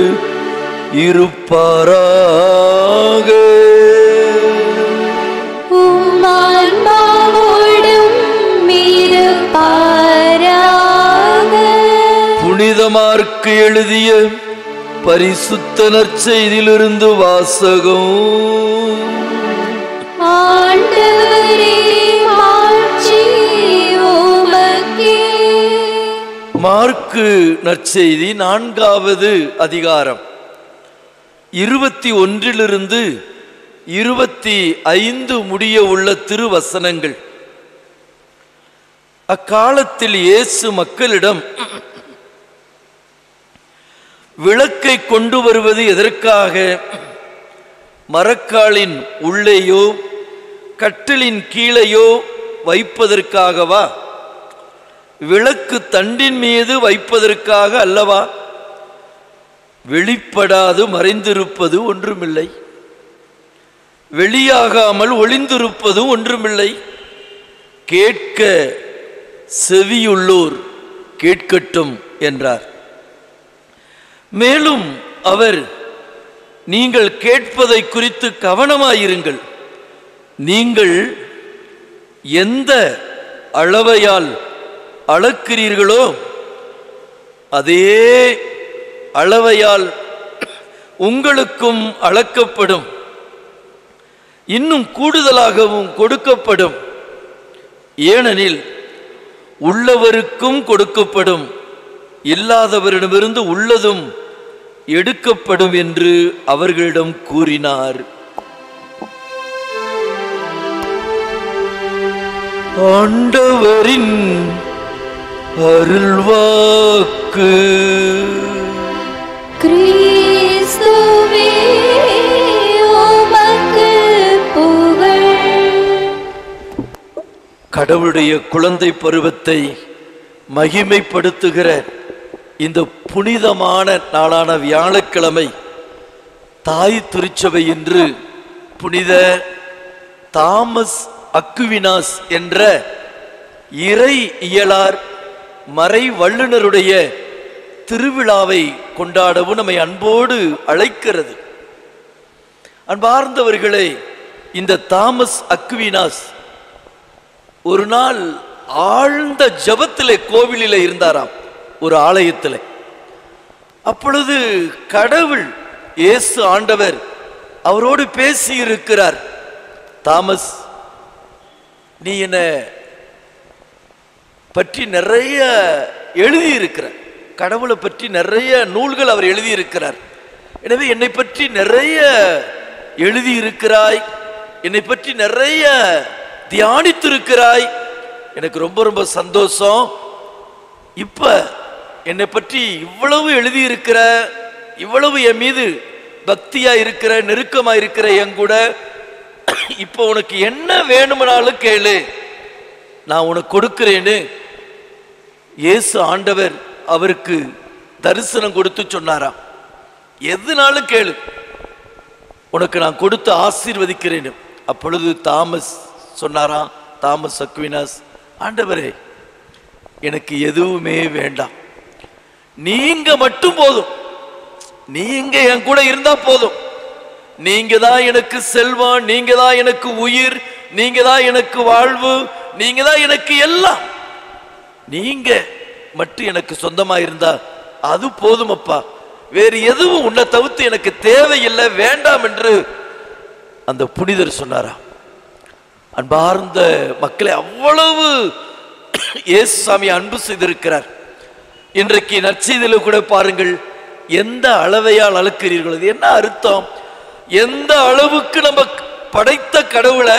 இருப்பாராக. உம் ஆன்மாவோடும் இருப்பாராக. புனித மார்க்கு எழுதிய பரிசுத்த நற்செய்தியிலிருந்து வாசகம். ஆண்டவரே மாட்சி உமக்கே. மார்க்கு நற்செய்தி நான்காவது அதிகாரம் இருபத்தி ஒன்றிலிருந்து இருபத்தி ஐந்து முடிய உள்ள திருவசனங்கள். அக்காலத்தில் இயேசு மக்களிடம், விளக்கை கொண்டு வருவது எதற்காக? மரக்காலின் உள்ளேயோ கட்டிலின் கீழேயோ வைப்பதற்காகவா? விளக்கு தண்டின் மீது வைப்பதற்காக அல்லவா? வெளிப்படாது மறைந்திருப்பது ஒன்றுமில்லை, வெளியாகாமல் ஒளிந்திருப்பது ஒன்றுமில்லை. கேட்க செவியுள்ளோர் கேட்கட்டும் என்றார். மேலும் அவர், நீங்கள் கேட்பதை குறித்து கவனமாயிருங்கள். நீங்கள் எந்த அளவையால் அளக்கிறீர்களோ அதே அளவையால் உங்களுக்கும் அளக்கப்படும், இன்னும் கூடுதலாகவும் கொடுக்கப்படும். ஏனெனில் உள்ளவருக்கும் கொடுக்கப்படும், இல்லாதவரிடமிருந்து உள்ளதும் எடுக்கப்படும் என்று அவர்களிடம் கூறினார். ஆண்டவரின் அருள்வாக்கு. கிறிஸ்துவே உமக்கு புகழ். கடவுளுடைய குழந்தை பருவத்தை மகிமைப்படுத்துகிற இந்த புனிதமான நாளான வியாழக்கிழமை தாய் திருச்சபை என்று புனித தாமஸ் அக்குவினாஸ் என்ற இறை இயலார் மறை வல்லுனருடைய திருவிழாவை கொண்டாடவும் நம்மை அன்போடு அழைக்கிறது. அன்பார்ந்தவர்களே, இந்த தாமஸ் அக்குவினாஸ் ஒரு நாள் ஆழ்ந்த ஜபத்திலே கோவிலில் இருந்தாராம், ஒரு ஆலயத்தில். அப்பொழுது கடவுள் இயேசு ஆண்டவர் அவரோடு பேசி இருக்கிறார். தாமஸ், நீ என்ன பற்றி நிறைய எழுதியிருக்கிற, கடவுளை பற்றி நிறைய நூல்கள் அவர் எழுதியிருக்கிறார். எனவே என்னை பற்றி நிறைய எழுதியிருக்கிறாய், என்னை பற்றி நிறைய தியானித்திருக்கிறாய், எனக்கு ரொம்ப ரொம்ப சந்தோஷம். இப்ப என்னை பற்றி இவ்வளவு எழுதியிருக்கிற, இவ்வளவு என் மீது பக்தியா இருக்கிற, நெருக்கமா இருக்கிற என் கூட, இப்போ உனக்கு என்ன வேணும்னாலும் கேளு, நான் உனக்கு கொடுக்கிறேன்னு இயேசு ஆண்டவர் அவருக்கு தரிசனம் கொடுத்து சொன்னாராம். எதுனாலும் கேளு, உனக்கு நான் கொடுத்து ஆசீர்வதிக்கிறேன். அப்பொழுது தாமஸ் சொன்னாராம், தாமஸ் அக்வினாஸ், ஆண்டவரே எனக்கு எதுவுமே வேண்டாம், நீங்க மட்டும் போதும், நீங்க என் கூட இருந்தா போதும், நீங்க தான் எனக்கு செல்வம், நீங்க தான் எனக்கு உயிர், நீங்க தான் எனக்கு வாழ்வு, நீங்க தான் எனக்கு எல்லாம், நீங்க மட்டும் எனக்கு சொந்தமா இருந்தா அது போதும் அப்பா, வேறு எதுவும் உன்னை தவிர்த்து எனக்கு தேவையில்லை, வேண்டாம் என்று அந்த புனிதர் சொன்னாரா. அன்பார்ந்த மக்களை, அவ்வளவு இயேசு சாமி அன்பு செய்திருக்கிறார். இன்றைக்கு நற்செய்தியில கூட பாருங்கள், எந்த அளவையால் அளக்கிறீர்கள், அது என்ன அர்த்தம்? எந்த அளவுக்கு நம்ம படைத்த கடவுளை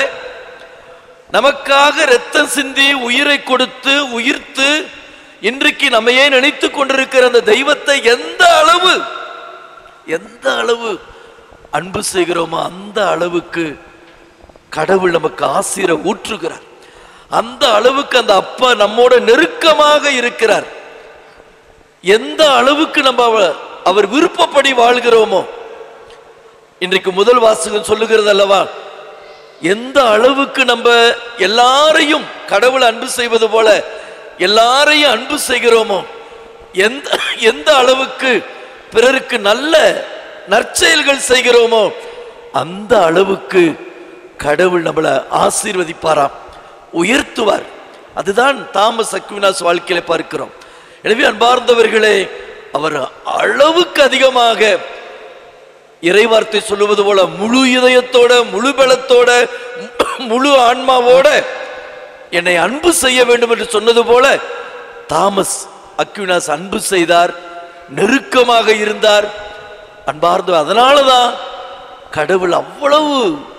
நமக்காக இரத்தம் சிந்தி உயிரை கொடுத்து உயிர்த்து இன்றைக்கு நம்மையே நினைத்து கொண்டிருக்கிற அந்த தெய்வத்தை எந்த அளவு எந்த அளவு அன்பு செய்கிறோமோ அந்த அளவுக்கு கடவுள் நமக்கு ஆசீரை ஊற்றுகிறார். அந்த அளவுக்கு அந்த அப்பா நம்மோட நெருக்கமாக இருக்கிறார். எந்த அளவுக்கு நம்ம அவர் விருப்பப்படி வாழ்கிறோமோ, இன்றைக்கு முதல் வாசகம் சொல்லுகிறது அல்லவா, எந்த அளவுக்கு நம்ம எல்லாரையும் கடவுளை அன்பு செய்வது போல எல்லாரையும் அன்பு செய்கிறோமோ, எந்த எந்த அளவுக்கு பிறருக்கு நல்ல நற்செயல்கள் செய்கிறோமோ அந்த அளவுக்கு கடவுள் நம்மளை ஆசீர்வதிப்பாராம், உயர்த்துவார். அதுதான் தாமஸ் அக்வினாஸ் வாழ்க்கையில பார்க்கிறோம். எனவே அன்பார்ந்தவர்களே, அவர் அளவுக்கு அதிகமாக இறைவார்த்தை சொல்லுவது போல முழு இதயத்தோட, முழு பலத்தோட, முழு ஆன்மாவோட என்னை அன்பு செய்ய வேண்டும் என்று சொன்னது போல தாமஸ் அக்வினாஸ் அன்பு செய்தார், நெருக்கமாக இருந்தார். அன்பார்ந்த, அதனாலதான் கடவுள் அவ்வளவு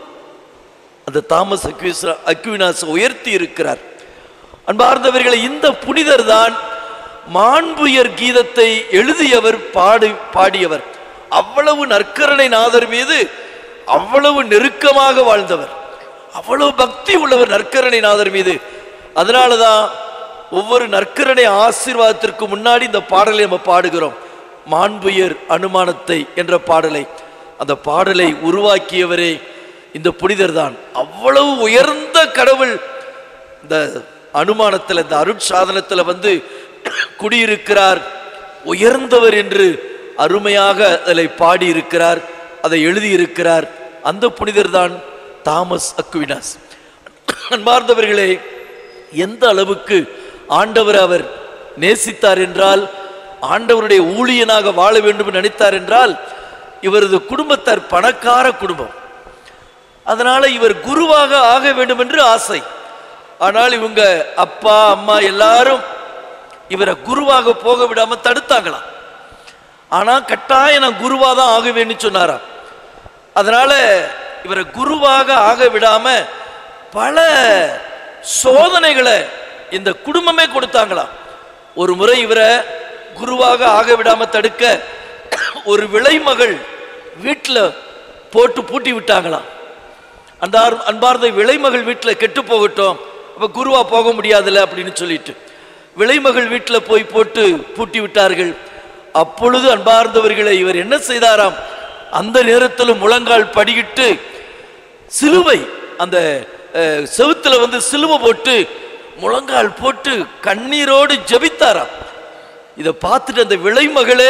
அந்த தாமஸ் அக்வினாஸ் உயர்த்தி இருக்கிறார். அன்பார்ந்தவர்களை, இந்த புனிதர் தான் மாண்புயர் கீதத்தை எழுதியவர், பாடி பாடியவர். அவ்வளவு நற்கருணை நாதர் மீது அவ்வளவு நெருக்கமாக வாழ்ந்தவர், அவ்வளவு பக்தி உள்ளவர் நற்கருணை நாதர் மீது. அதனாலதான் ஒவ்வொரு நற்கருணை ஆசீர்வாதத்திற்கு முன்னாடி இந்த பாடலை நம்ம பாடுகிறோம், மாண்புயர் அனுமானத்தை என்ற பாடலை. அந்த பாடலை உருவாக்கியவரே இந்த புனிதர் தான். அவ்வளவு உயர்ந்த கடவுள் இந்த அனுமானத்தில், இந்த அருட்சாதனத்தில் வந்து குடியிருக்கிறார், உயர்ந்தவர் என்று அருமையாக அதை பாடியிருக்கிறார், அதை எழுதியிருக்கிறார். அந்த புனிதர் தான் தாமஸ் அக்வினாஸ். அன்பார்ந்தவர்களே, எந்த அளவுக்கு ஆண்டவர் அவர் நேசித்தார் என்றால், ஆண்டவருடைய ஊழியனாக வாழ வேண்டும் நினைத்தார் என்றால், இவரது குடும்பத்தார் பணக்கார குடும்பம். அதனால இவர் குருவாக ஆக வேண்டும் என்று ஆசை. ஆனால் இவங்க அப்பா அம்மா எல்லாரும் இவரை குருவாக போக விடாம தடுத்தாங்களாம். ஆனா கட்டாயம் நான் குருவா தான் ஆக வேண்டும் சொன்னாராம். அதனால இவரை குருவாக ஆக விடாம பல சோதனைகளை இந்த குடும்பமே கொடுத்தாங்களாம். ஒரு முறை இவரை குருவாக ஆக விடாம தடுக்க ஒரு விளைமகள் வீட்டில் போட்டு பூட்டி விட்டாங்களாம். அந்த அன்பார்ந்த விளைமகள் வீட்டில் கெட்டு போகட்டும், அப்ப குருவா போக முடியாதுல்ல அப்படின்னு சொல்லிட்டு விளைமகள் வீட்டில் போய் போட்டு பூட்டி விட்டார்கள். அப்பொழுது அன்பார்ந்தவர்களை இவர் என்ன செய்தாராம், அந்த நேரத்தில் முழங்கால் படியிட்டு சிலுவை அந்த செவுத்துல வந்து சிலுவை போட்டு முழங்கால் போட்டு கண்ணீரோடு ஜெபித்தாராம். இதை பார்த்துட்டு அந்த விளைமகளே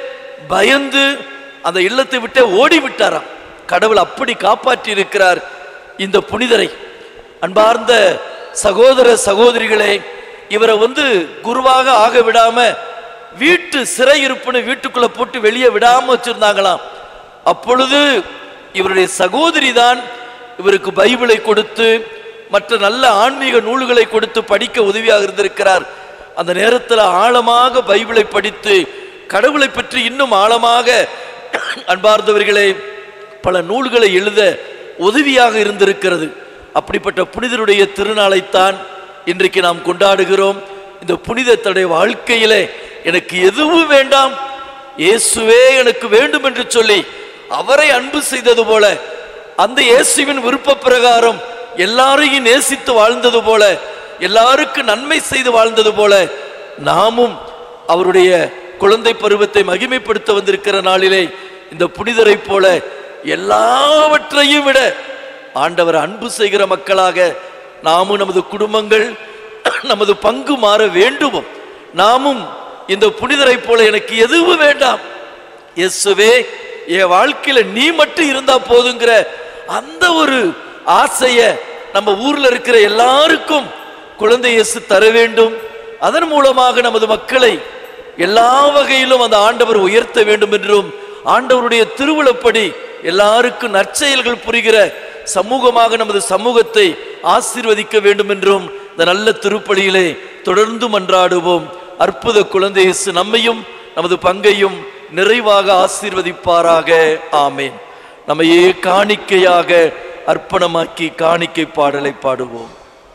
பயந்து அந்த இல்லத்தை விட்டே ஓடி விட்டாராம். கடவுள் அப்படி காப்பாற்றி இருக்கிறார் இந்த புனிதரை. அன்பார்ந்த சகோதர சகோதரிகளே, இவரை வந்து குருவாக ஆக விடாம வீட்டு சிறையிருப்புன்னு வீட்டுக்குள்ள போட்டு வெளியே விடாம வச்சிருந்தாங்களாம். அப்பொழுது இவருடைய சகோதரி தான் இவருக்கு பைபிளை கொடுத்து மற்ற நல்ல ஆன்மீக நூல்களை கொடுத்து படிக்க உதவியாக இருந்திருக்கிறார். அந்த நேரத்தில் ஆழமாக பைபிளை படித்து கடவுளை பற்றி இன்னும் ஆழமாக அன்பார்ந்தவர்களே பல நூல்களை எழுத உதவியாக இருந்திருக்கிறது. அப்படிப்பட்ட புனிதருடைய திருநாளைத்தான் இன்றைக்கு நாம் கொண்டாடுகிறோம். இந்த புனிதத்துடைய வாழ்க்கையிலே எனக்கு எதுவும் வேண்டாம், இயேசுவே எனக்கு வேண்டும் என்று சொல்லி அவரை அன்பு செய்தது போல, அந்த இயேசுவின் விருப்ப பிரகாரம் எல்லாரையும் நேசித்து வாழ்ந்தது போல, எல்லாருக்கும் நன்மை செய்து வாழ்ந்தது போல, நாமும் அவருடைய குழந்தை பருவத்தை மகிமைப்படுத்த வந்திருக்கிற நாளிலே இந்த புனிதரை போல எல்லாவற்றையும் விட ஆண்டவர் அன்பு செய்கிற மக்களாக நாமும் நமது குடும்பங்கள் நமது பங்கு மாற வேண்டும். நாமும் இந்த புனிதரை போல எனக்கு எதுவும் வேண்டாம், இயேசுவே என் வாழ்க்கையில நீ மட்டும் இருந்தா போதுங்கிற அந்த ஒரு ஆசைய நம்ம ஊர்ல இருக்கிற எல்லாருக்கும் குழந்தை இயேசு தர வேண்டும். அதன் மூலமாக நமது மக்களை எல்லா வகையிலும் அந்த ஆண்டவர் உயர்த்த வேண்டும் என்றும், ஆண்டவருடைய திருவுளப்படி எல்லாருக்கும் நற்செயல்கள் புரிகிற சமூகமாக நமது சமூகத்தை ஆசீர்வதிக்க வேண்டும் என்றும் இந்த நல்ல திருப்பலியிலே தொடர்ந்து மன்றாடுவோம். அற்புத குழந்தை இயேசு நம்மையும் நமது பங்கையும் நிறைவாக ஆசீர்வதிப்பாராக. ஆமேன். நம்மையே காணிக்கையாக அர்ப்பணமாக்கி காணிக்கை பாடலை பாடுவோம்.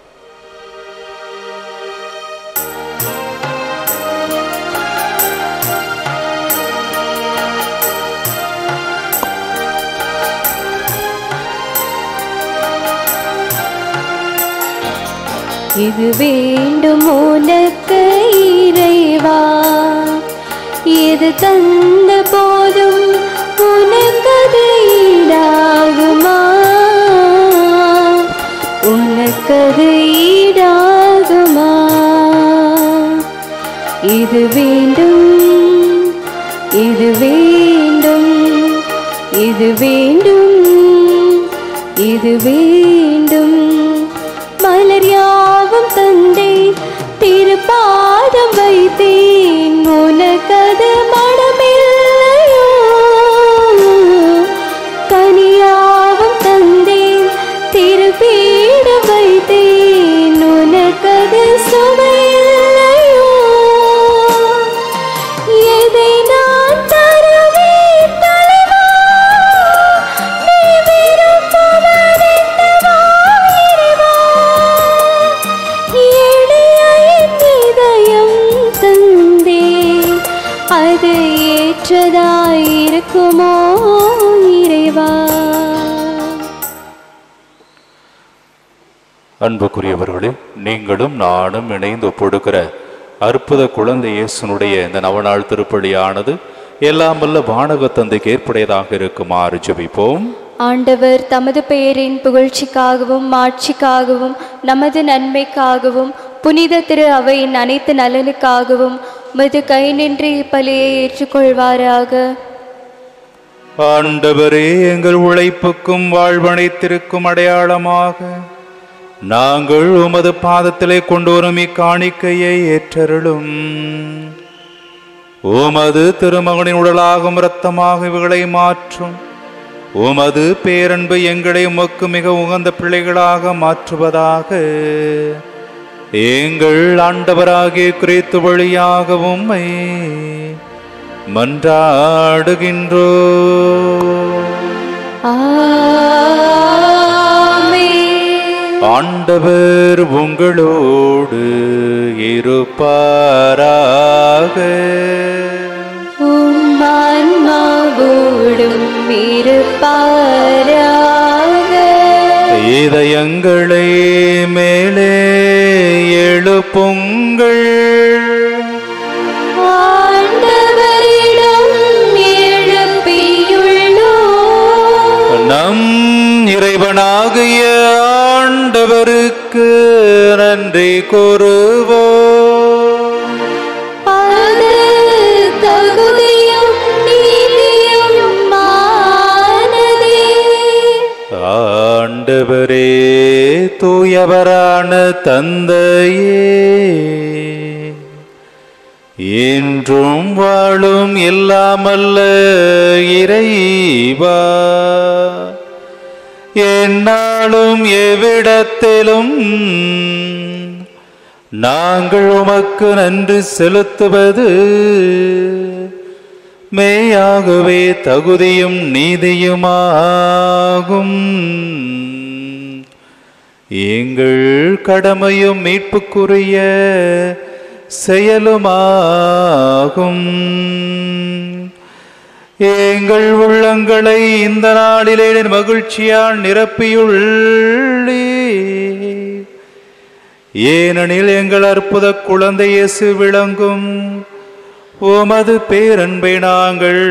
இது வேண்டும் உனக்கு இறைவா, இது தந்த போதும் உனக்கது ஈடாகுமா, உனக்கது ஈடாகுமா. இது வேண்டும், இது வேண்டும், இது வேண்டும், இது வேண்டும். மலர் யாவும் தந்தேன், திருப்பாதம் வைத்தேன், உனக்கது மனமில்லையோ. கனியாவும் தந்தேன், திருப்பீடம் வைத்தேன், உனக்கது சுவையில்லையோ. எதை நான் தருவேன் தலைவா, நீ விரும்புவதென்னவா இறைவா. எளிய என் இதயம் தந்தே, அது ஏற்றதாயிருக்குமோ இறைவா. அன்புக்குரியவர்களே, நீங்களும் நானும் இணைந்து ஒப்படுக்கிற அற்புத குழந்தை இயேசுனுடைய இந்த நவநாள் திருப்பலியானது எல்லாம் வல்ல வானக தந்தைக்கு ஏற்புடையதாக இருக்குமாறு ஜெபிப்போம். ஆண்டவர் தமது பெயரின் புகழ்ச்சிக்காகவும் மாட்சிக்காகவும் நமது நன்மைக்காகவும் புனித திரு அவையின் அனைத்து நலனுக்காகவும் உமது கை நின்று இப்பலியை ஏற்றுக்கொள்வாராக. ஆண்டவரே, எங்கள் உழைப்புக்கும் வாழ்வனைத்திருக்கும் அடையாளமாக நாங்கள் உமது பாதத்திலே கொண்டு வரும் இக்காணிக்கையை ஏற்றருளும். உமது திருமகனின் உடலாகும் இரத்தமாக இவைகளை மாற்றும். உமது பேரன்பு எங்களை உமக்கு மிக உகந்த பிள்ளைகளாக மாற்றுவதாக. எங்கள் ஆண்டவராகிய கிறிஸ்து வழியாக உம்மை மன்றாடுகின்றோம். ஆண்டவர் உங்களோடு இருப்பாராக. உம் ஆன்மாவோடும் இருப்பாராக. இதயங்களை மேலே எழுப்புங்கள். ஆண்டவரிடம் எழுப்பியுள்ளோம். நம் இறைவனாகிய ஆண்டவருக்கு நன்றி கூறுவோம். அது தகுதியும் நீதியுமானதே. ஆண்டவரே, தூயவரான தந்தையே, என்றும் வாழும் எல்லாமல்ல இறைவா, எந்நாளும் எவ்விடத்திலும் நாங்கள் உமக்கு நன்றி செலுத்துவது மெய்யாகவே தகுதியும் நீதியுமாகும். எங்கள் கடமையும் மீட்புக்குரிய செயலுமாகும். எங்கள் உள்ளங்களை இந்த நாளிலே மகிழ்ச்சியால் நிரப்பியுள்ளே. ஏனெனில் எங்கள் அற்புத குழந்தை இயேசு விளங்கும் உமது பேரன்பை நாங்கள்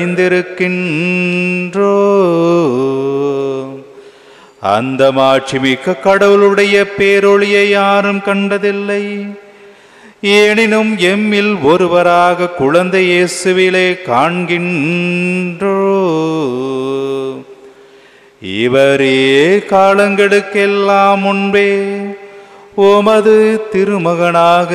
அறிந்திருக்கின்றோம். அந்த மாட்சிமிக்க கடவுளுடைய பேரொளியை யாரும் கண்டதில்லை. எனினும் எம்மில் ஒருவராக குழந்தை இயேசுவிலே காண்கின்றோம். இவரே காலங்களுக்கெல்லாம் முன்பே உமது திருமகனாக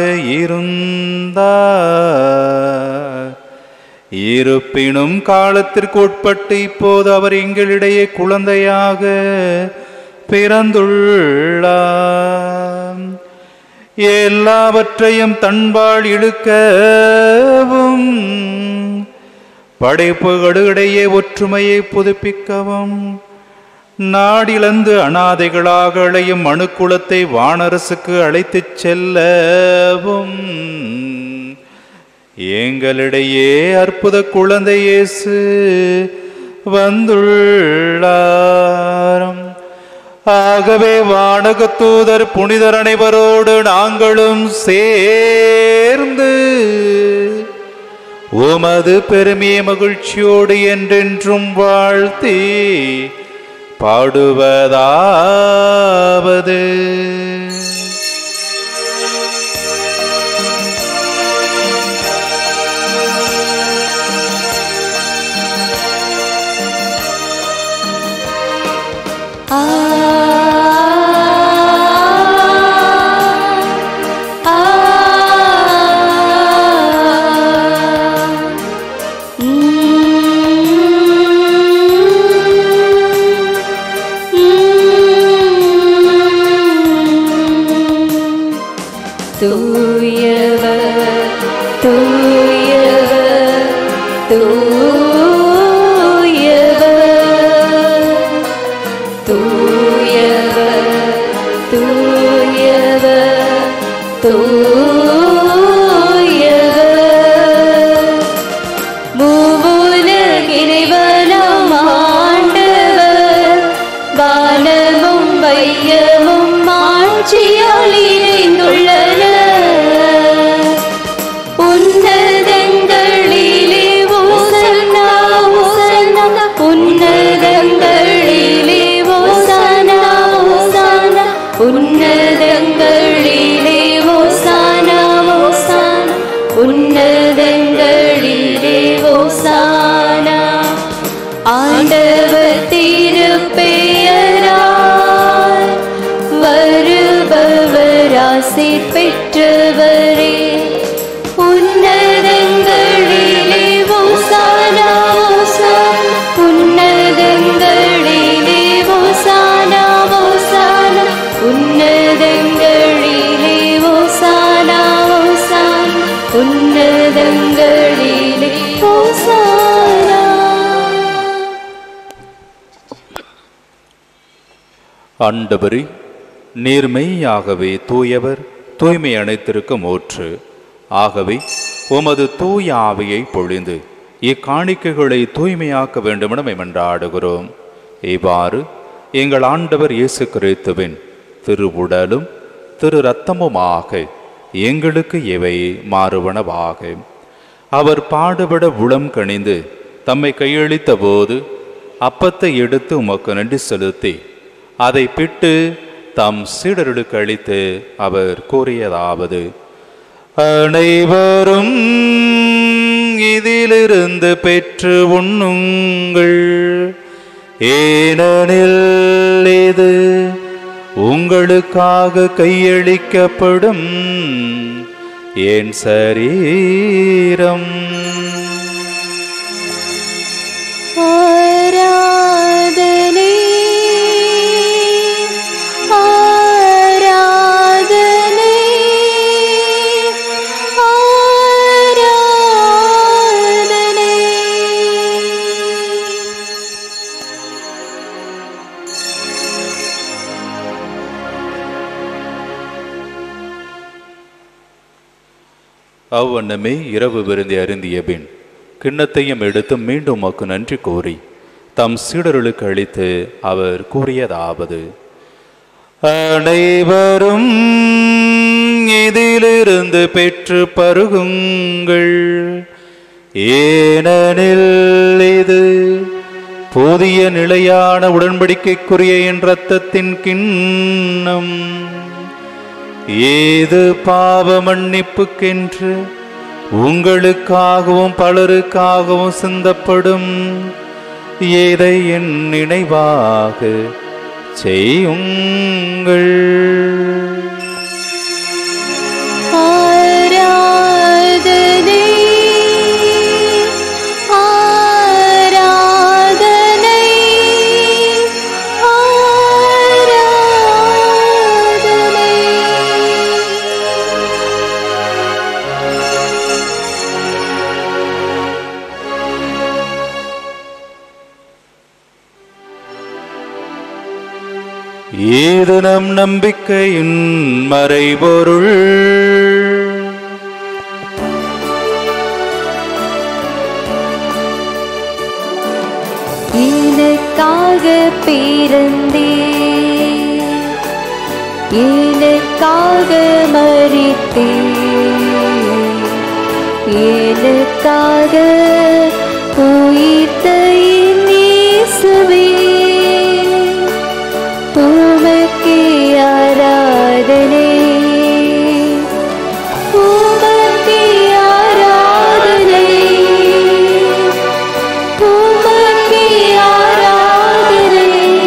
இருந்தார். இருப்பினும் காலத்திற்கு உட்பட்டு இப்போது அவர் எங்களிடையே குழந்தையாக பிறந்துள்ளார். எல்லாவற்றையும் தன்பால் இழுக்கவும் படைப்புகளிடையே ஒற்றுமையை புதுப்பிக்கவும் நாடிலந்து அனாதைகளாக அழையும் மனுக்குலத்தை வானரசுக்கு அழைத்துச் செல்லவும் எங்களிடையே அற்புத குழந்தை இயேசு வந்துள்ளார். ஆகவே வானக தூதர் புனிதர் அனைவரோடு நாங்களும் சேர்ந்து உமது பெருமையை மகிழ்ச்சியோடு என்றென்றும் வாழ்த்தி பாடுவதாவது. தூயவர் தூயவர் தூயவர் தூயவர் தூயவர் தூயவர் மூவுலக இறைவனாம் ஆண்டவர் வானமும் வையமும் ஆட்சியால் இணைந்துள்ளன. உன்னதங்களிலே ஓசன்னா ஓசன்னா உன்னதங்களிலே ஓசன்னா ஓசன்னா உன்னதங்களிலே ஓசன்னா ஓசன்னா உன்னதங்களிலே ஓசன்னா. ஆண்டவர் திருப்பெயரால் வருபவர் ஆசி பெற்றவரே. உன்னதங்களிலே ஆண்டவரே, நீர் மெய்யாகவே தூயவர், தூய்மை அனைத்திற்கும் ஊற்று. ஆகவே உமது தூய ஆவியை பொழிந்து இக்காணிக்கைகளை தூய்மையாக்க வேண்டுமென மன்றாடுகிறோம். இவ்வாறு எங்கள் ஆண்டவர் இயேசு கிறிஸ்துவின் திருவுடலும் திரு இரத்தமுமாக எங்களுக்கு இவை மாறுவனவாக. அவர் பாடுபட உளம் கனிந்து தம்மை கையளித்த போது அப்பத்தை எடுத்து உமக்கு நன்றி செலுத்தி அதை பிட்டு தம் சீடர்களுக்கு அளித்து அவர் கூறியதாவது: அனைவரும் இதிலிருந்து பெற்று உண்ணுங்கள், ஏனெனில் இது உங்களுக்காக கையளிக்கப்படும் என் சரீரம். ஆராதனை ஆராதனை ஆராதனை. அவ்வண்ணமே இரவு விருந்தை அருந்திய பின் கிண்ணத்தையும் எடுத்து மீண்டும் உமக்கு நன்றி கூறி தம் சீடர்களுக்கு அளித்து அவர் கூறியதாவது: அனைவரும் இதிலிருந்து பெற்று பருகுங்கள், ஏனெனில் இது புதிய நிலையான உடன்படிக்கைக்குரிய என் இரத்தத்தின் கிண்ணம். ஏது பாவ மன்னிப்புக்கென்று உங்களுக்காகவும் பலருக்காகவும் சிந்தப்படும். ஏதை என் நினைவாக செய்யுங்கள். ஆராதனை ஆராதனை ஆராதனை. ஏது நம் நம்பிக்கையின் மறைபொருள். எனக்காக பிறந்தே, எனக்காக மரித்தே, எனக்காக உயிர்த்த என் இயேசுவே, உமக்கே ஆராதனை, உமக்கே ஆராதனை, உமக்கே ஆராதனை.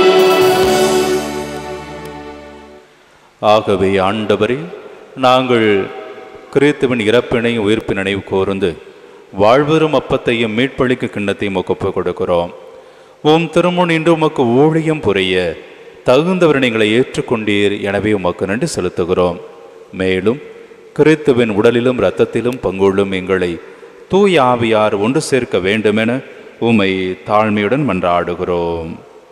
ஆகவே ஆண்டவரே, நாங்கள் கிறிஸ்துவின் இறப்பினை உயிர்ப்பின் நினைவு கூர்ந்து வாழ்வரும் அப்பத்தையும் மீட்பளிக்கு கிண்ணத்தையும் ஒப்புக் கொடுக்கிறோம். உம் திருமுன் இன்று உமக்கு ஊழியம் புரிய தகுந்தவர் நீங்களை ஏற்றுக்கொண்டீர், எனவே உமக்கு நன்றி செலுத்துகிறோம். மேலும் கிறிஸ்துவின் உடலிலும் இரத்தத்திலும் பங்குள்ளும் எங்களை தூய ஆவியார் ஒன்று சேர்க்க வேண்டுமென உம்மை தாழ்மையுடன் மன்றாடுகிறோம்.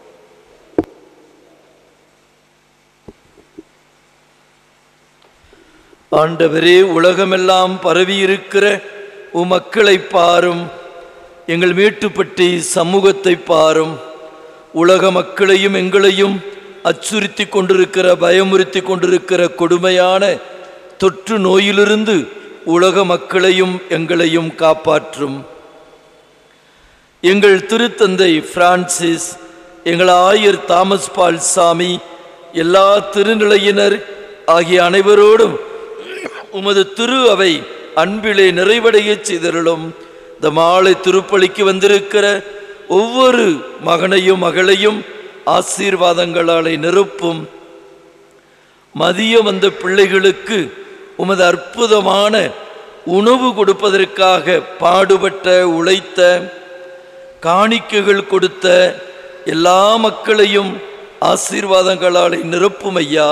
ஆண்டவரே, உலகமெல்லாம் பரவியிருக்கிற உமக்களை பாரும். எங்கள் மீட்டுப்பட்டி சமூகத்தை பாரும். உலக மக்களையும் எங்களையும் அச்சுறுத்தி கொண்டிருக்கிற, பயமுறுத்தி கொண்டிருக்கிற கொடுமையான தொற்று நோயிலிருந்து உலக மக்களையும் எங்களையும் காப்பாற்றும். எங்கள் திருத்தந்தை பிரான்சிஸ், எங்கள் ஆயர் தாமஸ் பால் சாமி, எல்லா திருநிலையினர் ஆகிய அனைவரோடும் உமது திரு அவை அன்பிலே நிறைவடைய செய்தருளும். இந்த மாலை திருப்பலிக்கு வந்திருக்கிற ஒவ்வொரு மகனையும் மகளையும் ஆசீர்வாதங்களாலே நிரப்பும். மதியம் வந்த பிள்ளைகளுக்கு உமது அற்புதமான உணவு கொடுப்பதற்காக பாடுபட்ட, உழைத்த, காணிக்கைகள் கொடுத்த எல்லா மக்களையும் ஆசீர்வாதங்களாலே நிரப்பும் ஐயா.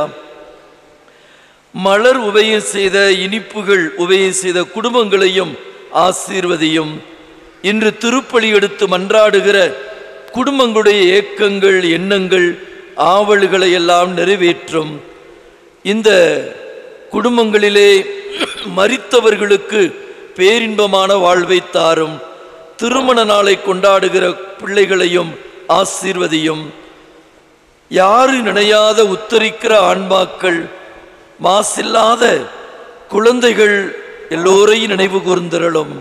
மலர் உபயம் செய்த, இனிப்புகள் உபயம் செய்த குடும்பங்களையும் ஆசீர்வதியும். இன்று திருப்பலி எடுத்து மன்றாடுகிற குடும்பங்களுடைய ஏக்கங்கள், எண்ணங்கள் ஆவல்களை எல்லாம் நிறைவேற்றும். இந்த குடும்பங்களிலே மரித்தவர்களுக்கு பேரின்பமான வாழ்வை தாரும். திருமண நாளை கொண்டாடுகிற பிள்ளைகளையும் ஆசீர்வதியும். யாரும் நினையாத உத்தரிக்கிற ஆன்மாக்கள், மாசில்லாத குழந்தைகள் எல்லோரையும் நினைவு கூர்ந்திரளும்.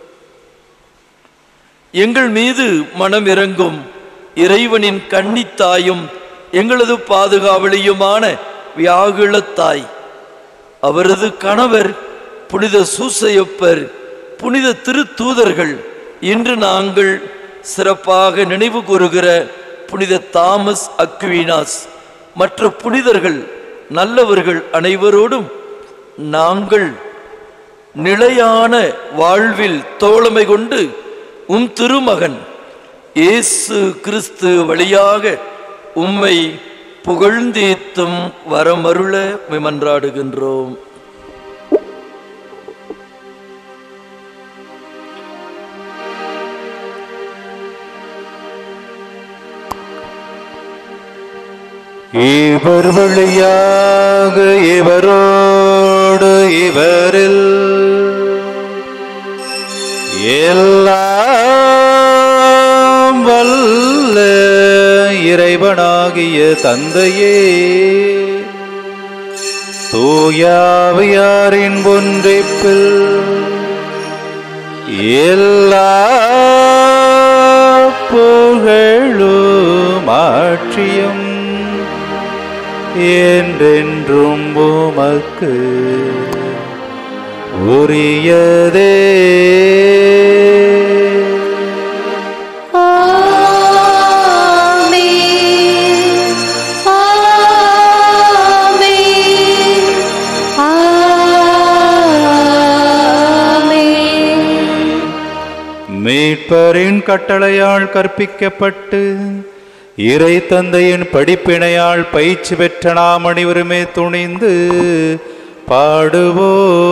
எங்கள் மீது மனம் இறங்கும் இறைவனின் கன்னித்தாயும் எங்களது பாதுகாவலியுமான வியாகுலத்தாய், அவரது கணவர் புனித சூசையப்பர், புனித திருத்தூதர்கள், இன்று நாங்கள் சிறப்பாக நினைவு கூறுகிற புனித தாமஸ் அக்வீனாஸ், மற்ற புனிதர்கள் நல்லவர்கள் அனைவரோடும் நாங்கள் நிலையான வாழ்வில் தோழமை கொண்டு உம் திருமகன் இயேசு கிறிஸ்து வழியாக உம்மை புகழ்ந்தேத்தும் வரமருள மன்றாடுகின்றோம். இவர் வழியாக இவரோடு இவரில் எல்லாம் வல்ல இறைவனாகிய தந்தையே, தூயாவியாரின் ஒன்றிப்பில் எல்லா புகழும் ஆட்சியும் என்றென்றும் உமக்கு உரியதே. மீட்பரின் கட்டளையால் கற்பிக்கப்பட்டு இறை தந்தையின் படிப்பினையால் பயிற்சி பெற்ற நாம் அனைவருமே துணிந்து பாடுவோ.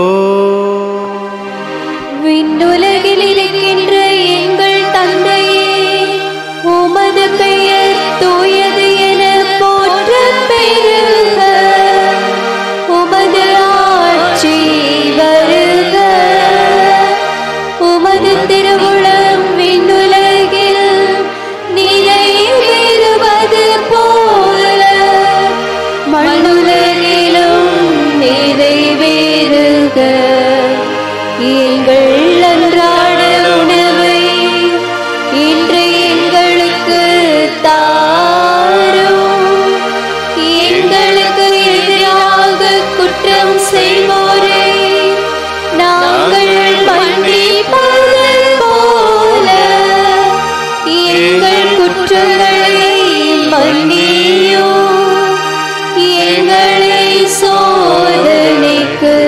விண்ணுலகில் இருக்கின்ற எங்கள் தந்தையே, உமது பெயர் தூயது என போற்ற பெறுக. உமது ஆட்சி வருக. உமது திருவுளம் விண்ணுலகில் நிறைவேறுவது போல மண்ணுலகிலும் நிறைவேறுக. எங்கள் அன்றாட உணவை இன்று எங்களுக்கு தாரும். எங்களுக்கு எதிராக குற்றம் செய்வோரை நாங்கள் மன்னிப்பது போல எங்கள் குற்றங்களை மன்னியும். எங்களை சோதனைக்கு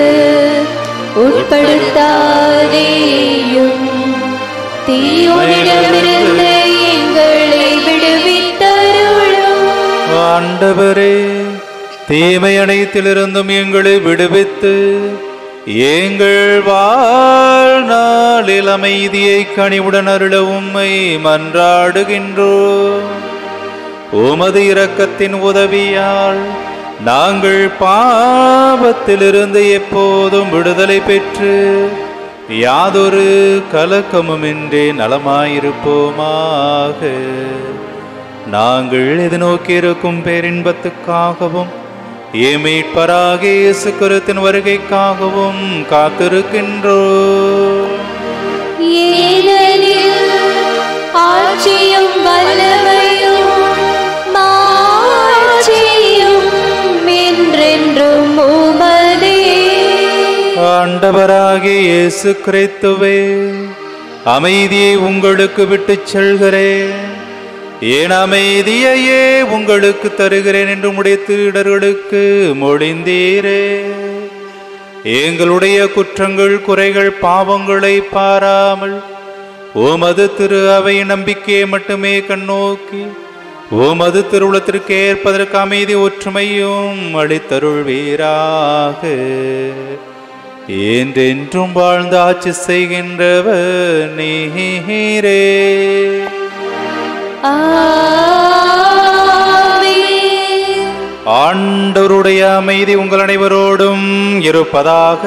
உட்படுத்தாதேயும், தீயோனிடமிருந்து எங்களை விடுவித்தருளும். ஆண்டவரே, தீமை அனைத்திலிருந்தும் எங்களை விடுவித்து எங்கள் வாழ்நாளில் அமைதியை கனிவுடன் அருள உம்மை மன்றாடுகின்றோம். உமது இரக்கத்தின் உதவியால் நாங்கள் பாவத்திலிருந்து எப்போதும் விடுதலை பெற்று யாதொரு கலக்கமுமின்றி நலமாயிருப்போமாக. நாங்கள் எதிர்நோக்கியிருக்கும் பேரின்பத்துக்காகவும் மீட்பராகிய இயேசு கிறிஸ்துவின் வருகைக்காகவும் காத்திருக்கின்றோம். ஏனெனில் ஆட்சியும் வல்லமையும் மாட்சியும் என்றென்றும் உமதே. ஆண்டவராகிய இயேசு கிறிஸ்துவே, அமைதியை உங்களுக்கு விட்டுச் செல்கிறேன், ஏன் அமைதியையே உங்களுக்கு தருகிறேன் என்று உம்முடைய திருடர்களுக்கு மொழிந்தீரே. எங்களுடைய குற்றங்கள் குறைகள் பாவங்களை பாராமல் உமது திரு அவை நம்பிக்கையை மட்டுமே கண்ணோக்கி உமது திருவுளத்திற்கு ஏற்பதற்கு அமைதி ஒற்றுமையும் அளித்தருள்வீராக. என்றென்றும் வாழ்ந்து ஆட்சி செய்கின்றவர் நீரே. ஆமென். ஆண்டவருடைய அமைதி உங்கள் அனைவரோடும் இருப்பதாக.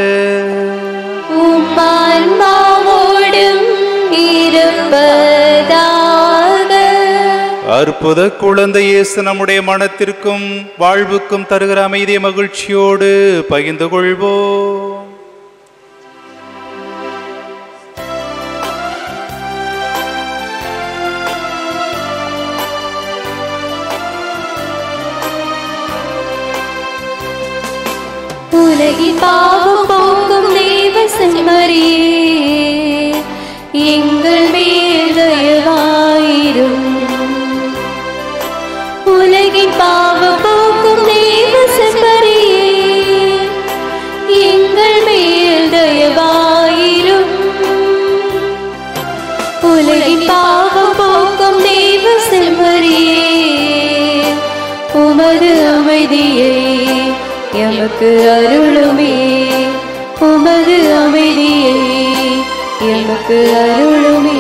உம்மான்மாவோடும் இருப்பதாக. அற்புத குழந்தை இயேசு நம்முடைய மனத்திற்கும் வாழ்வுக்கும் தருகிற அமைதியை மகிழ்ச்சியோடு பகிர்ந்து கொள்வோம். உலகின் பாவம் போக்கும் தேவ செம்மறியே, எங்கள் மேல் தயவாயிரும். உலகின் பாவம் போக்கும் தேவ செம்மறியே, எங்கள் மேல் தயவாயிரும். உலகின் பாவம் போக்கும் தேவ செம்மறியே, உமது அமைதியை எமக்கு அருளுமே. உமது அமைதியை எமக்கு அருளுமே.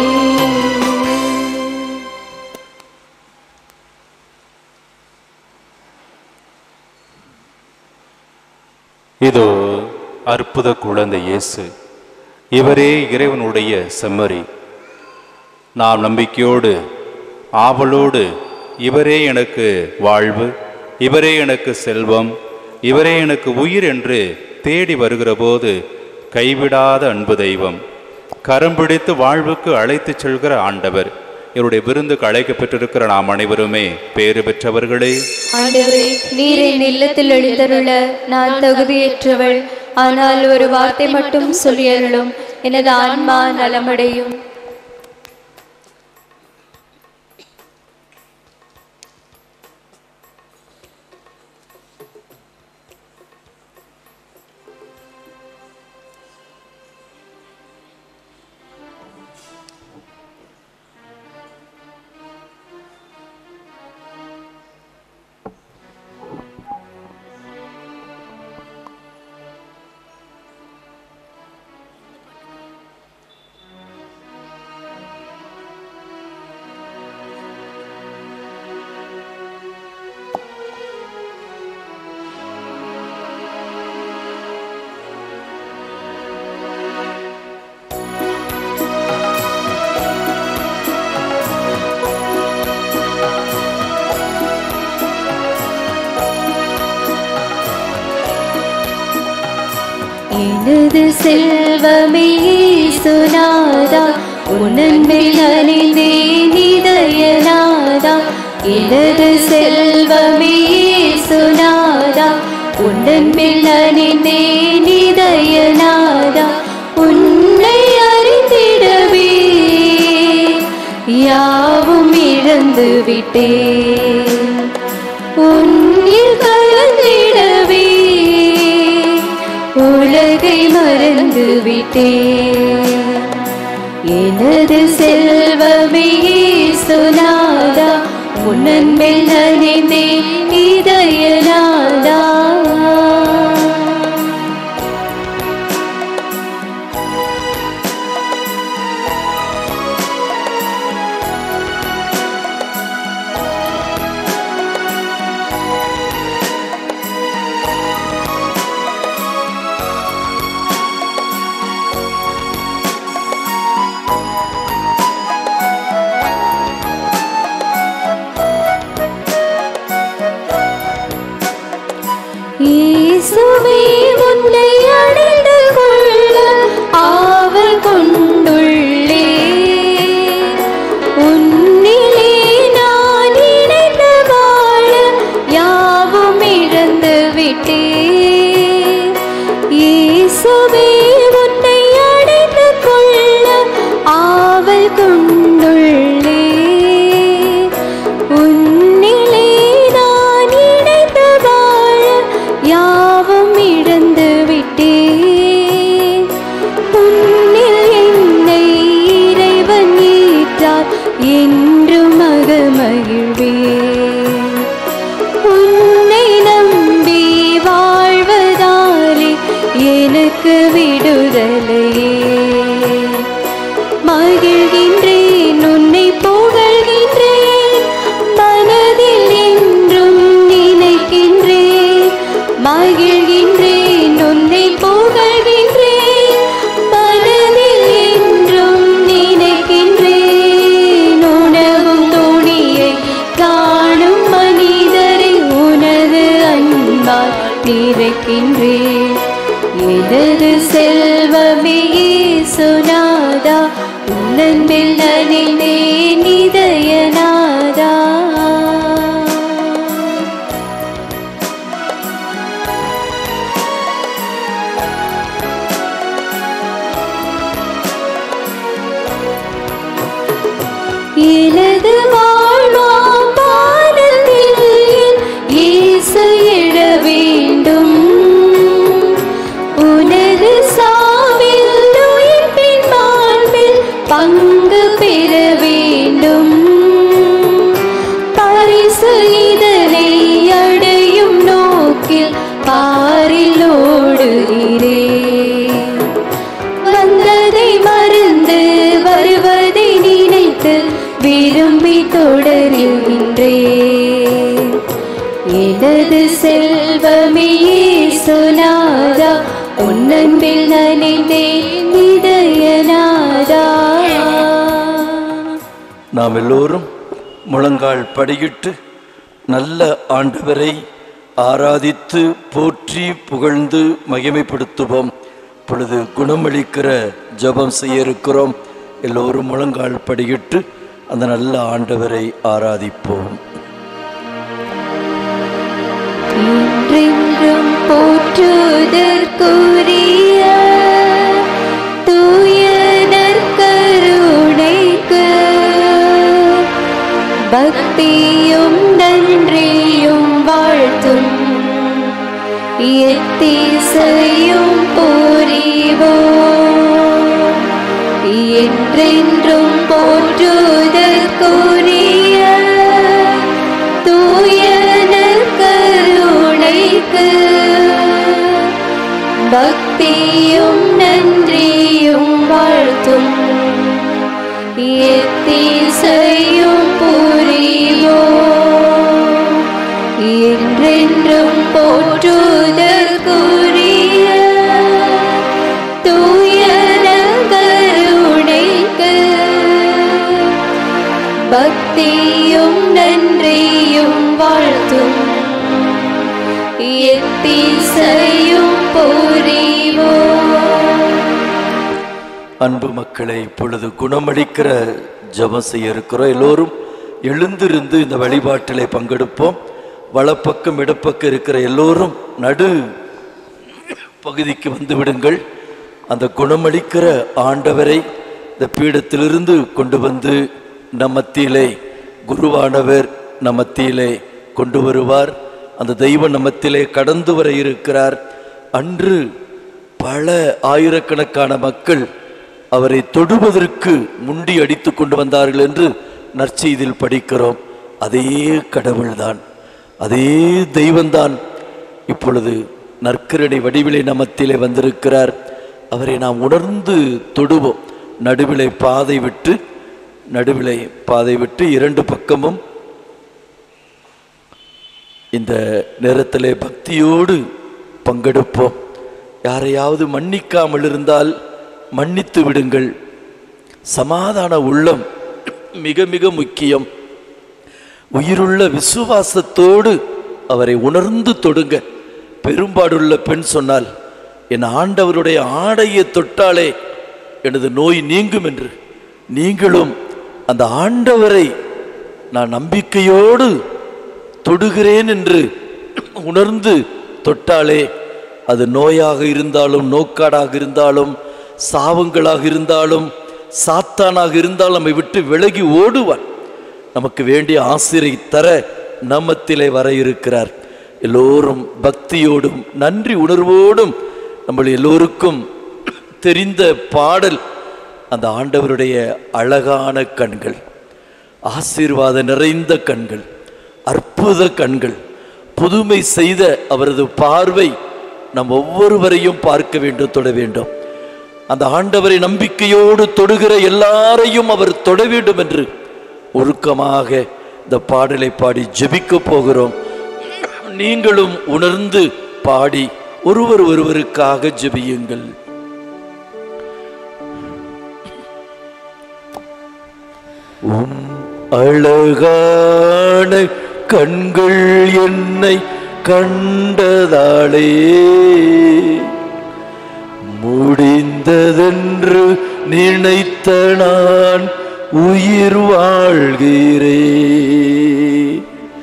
இதோ அற்புத குழந்தை இயேசு, இவரே இறைவனுடைய செம்மறி. நாம் நம்பிக்கையோடு ஆவலோடு இவரே எனக்கு வாழ்வு, இவரே எனக்கு செல்வம், இவரே எனக்கு உயிர் என்று தேடி வருகிற போது கைவிடாத அன்பு தெய்வம், கரம் பிடித்து வாழ்வுக்கு அழைத்து செல்கிற ஆண்டவர், இவருடைய விருந்துக்கு அழைக்க பெற்றிருக்கிற நாம் அனைவருமே பேறு பெற்றவர்களே. ஆண்டவரே, நீர் என் இல்லத்தில் எழுந்தருள நான் தகுதியற்றவள். ஆனால் ஒரு வார்த்தை மட்டும் சொல்லியருளும், எனது ஆன்மா நலமடையும். எனது செல்வமே சுனாதா, உன்னன்பில் அணிந்தேன் இதயநாதா. எனது செல்வமே சுனாதா, உன்னன்பில் அணிந்தேன் இதயநாதா. உன்னை அறிந்திடவே யாவும் இழந்து விட்டேன். உன்னில் கலந்திடவே உலகை மறந்து விட்டேன். எனது செல்வமே சுனாதா, உன்னன்பில் நனைந்தேன் இதயநாதா. நிறைக்கின்றேன். எனது செல்வமே இயேசுநாதா, உன் அன்பில் நனைந்தேன் இதயநாதா. எனது வாழ்வாம் பாடலில் இயேசு எழ வேண்டும். உனது சாவில் உயிர்ப்பின் வாழ்வில் பங்கு பெற வேண்டும். பரிசு இதனை அடையும் நோக்கில் பாரில் ஓடுகிறேன். வந்ததை மறந்து வருவதை நினைத்து விரும்பி தொடருகின்றேன். எனது செல்வமே இயேசுநாதா, உன் அன்பில் நனைந்தேன் இதயநாதா. நாம் எல்லோரும் முழங்கால் படியிட்டு நல்ல ஆண்டவரை ஆராதித்து போற்றி புகழ்ந்து மகிமைப்படுத்துவோம். இப்பொழுது குணமளிக்கிற ஜெபம் செய்ய இருக்கிறோம். எல்லோரும் முழங்கால் படியிட்டு அந்த நல்ல ஆண்டவரை ஆராதிப்போம். என்றென்றும் போற்றுதற்குரிய தூய நற்கருணைக்கு பக்தியும் நன்றியும் வாழ்த்தும் எத்திசையும் புரிவோம். என்றென்றும் போற்றுதற்குரிய தூய நற்கருணைக்கு பக்தியும் நன்றியும் வாழ்த்தும் எத்திசையும் புரிவோம். என்றென்றும் போற்றுதற்குரிய தூய நற்கருணைக்கு பக்தியும் நன்றியும் வாழ்த்தும் எத்திசையும் புரிவோம். அன்பு மக்களை, இப்பொழுது குணமளிக்கிற ஜெபம் செய்ய இருக்கிறோம். எல்லோரும் எழுந்திருந்து இந்த வழிபாட்டிலே பங்கெடுப்போம். வலப்பக்கம் இடப்பக்கம் இருக்கிற எல்லோரும் நடு பகுதிக்கு வந்து விடுங்கள். அந்த குணமளிக்கிற ஆண்டவரை இந்த பீடத்திலிருந்து கொண்டு வந்து நம் மத்தியிலே குருவானவர் நம் மத்தியிலே கொண்டு வருவார். அந்த தெய்வம் நம் மத்தியிலே கடந்து வர இருக்கிறார். அன்று பல ஆயிரக்கணக்கான மக்கள் அவரை தொடுவதற்கு முண்டி அடித்து கொண்டு வந்தார்கள் என்று நற்செய்தியில் படிக்கிறோம். அதே கடவுள்தான், அதே தெய்வம்தான் இப்பொழுது நற்கருணை வடிவிலே நமத்திலே வந்திருக்கிறார். அவரை நாம் உணர்ந்து தொடுவோம். நடுவிலே பாதை விட்டு நடுவிலே பாதை விட்டு இரண்டு பக்கமும் இந்த நேரத்திலே பக்தியோடு பங்கெடுப்போம். யாரையாவது மன்னிக்காமல் இருந்தால் மன்னித்து விடுங்கள். சமாதான உள்ளம் மிக மிக முக்கியம். உயிருள்ள விசுவாசத்தோடு அவரை உணர்ந்து தொடுங்க. பெரும்பாடுள்ள பெண் சொன்னால், என் ஆண்டவருடைய ஆடையை தொட்டாலே எனது நோய் நீங்கும் என்று. நீங்களும் அந்த ஆண்டவரை நான் நம்பிக்கையோடு தொடுகிறேன் என்று உணர்ந்து தொட்டாலே, அது நோயாக இருந்தாலும், நோக்காடாக இருந்தாலும், சாவங்களாக இருந்தாலும், சாத்தானாக இருந்தாலும் நம்மை விட்டு விலகி ஓடுவான். நமக்கு வேண்டிய ஆசிரை தர நம்மத்திலே வர இருக்கிறார். எல்லோரும் பக்தியோடும் நன்றி உணர்வோடும், நம்ம எல்லோருக்கும் தெரிந்த பாடல், அந்த ஆண்டவருடைய அழகான கண்கள், ஆசீர்வாத நிறைந்த கண்கள், அற்புத கண்கள், புதுமை செய்த அவரது பார்வை நம் ஒவ்வொருவரையும் பார்க்க வேண்டும், தொட வேண்டும். அந்த ஆண்டவரை நம்பிக்கையோடு தொடுகிற எல்லாரையும் அவர் தொட வேண்டும் என்று ஒழுக்கமாக இந்த பாடலை பாடி ஜெபிக்க போகிறோம். நீங்களும் உணர்ந்து பாடி ஒருவர் ஒருவருக்காக ஜெபியுங்கள். உம் அழகான கண்கள் என்னை கண்டதாலே முடிந்ததென்று நினைத்த நான் உயிர் வாழ்கிறேன்.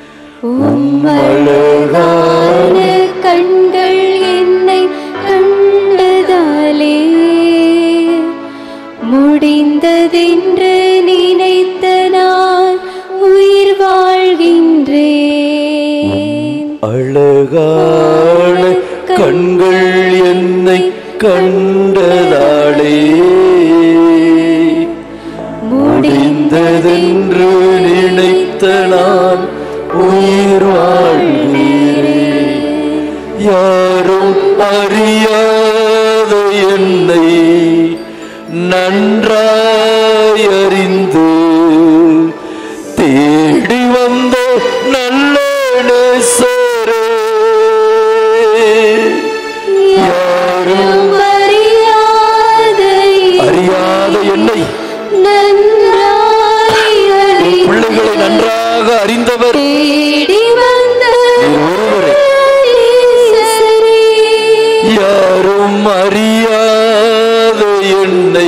உம்மழகான கண்கள் என்னை கண்டதாலே முடிந்ததென்று நினைத்த நான் உயிர் வாழ்கின்றேன். அழகான கண்கள் என்னை கண்டதாலே முடிந்ததென்று நினைத்த நான் உயிர் வாழ்கிறேன். யாரும் அறியாத என்னை நன்றாய் அறிந்து தேடி வந்த நல்ல நேசரே, யாரும் அறியாத என்னை பிள்ளைகளை நன்றாக அறிந்தவர் ஒருவரே. யாரும் அறியாத என்னை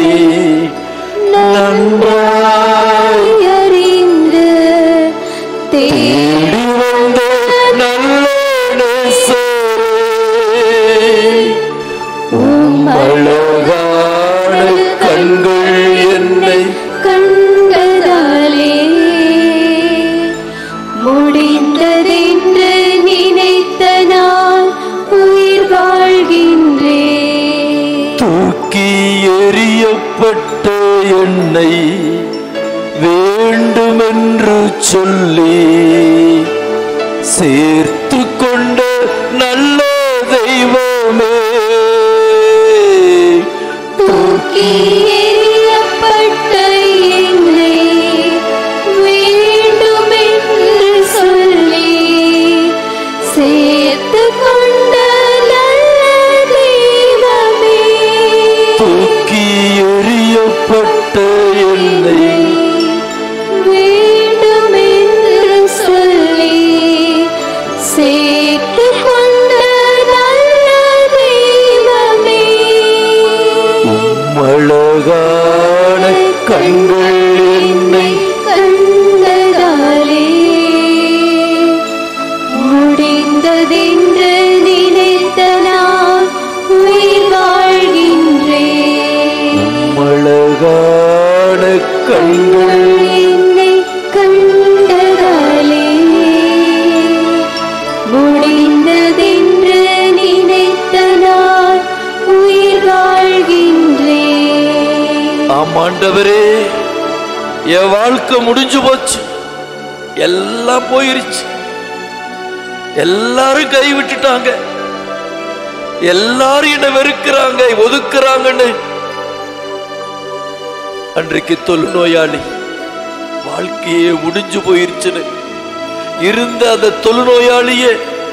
நன்றாய் அறிந்து தேடி வந்த நல்ல நேசரே, உம்மழகான கண்கள் என்னை கண்டதாலே முடிந்ததென்று நினைத்த நான் உயிர் வாழ்கின்றேன். தூக்கி எறியப்பட்ட என்னை வேண்டுமென்று சொல்லி சேர்த்து கொண்ட நல்ல தெய்வமே, தூக்கி எறியப்பட்ட என்னை வேண்டுமென்று சொல்லி சேர்த்து கொண்ட நல்ல தெய்வமே, தூக்கி எறியப்பட்ட என்னை வேண்டுமென்று சொல்லி சேர்த்து கொண்ட நல்ல தெய்வமே, உம்மழகான கண்கள் என்னை கண்டதாலே முடிந்ததென்று நினைத்த நான் உயிர் வாழ்கின்றேன். உம்மழகான கண்கள் என்னை கண்டதாலே முடிந்ததென்று நினைத்த நான் உயிர் வாழ்கின்றேன். ஆமாண்டவரே, என் வாழ்க்கை முடிஞ்சு போச்சு, எல்லாம் போயிருச்சு, எல்லாரும் கை விட்டுட்டாங்க, எல்லாரும் என்ன வெறுக்கிறாங்க, ஒதுக்குறாங்கன்னு அன்றைக்கு தொழுநோயாளி வாழ்க்கையே முடிஞ்சு போயிருச்சுன்னு இருந்த அந்த தொழுநோயாளியே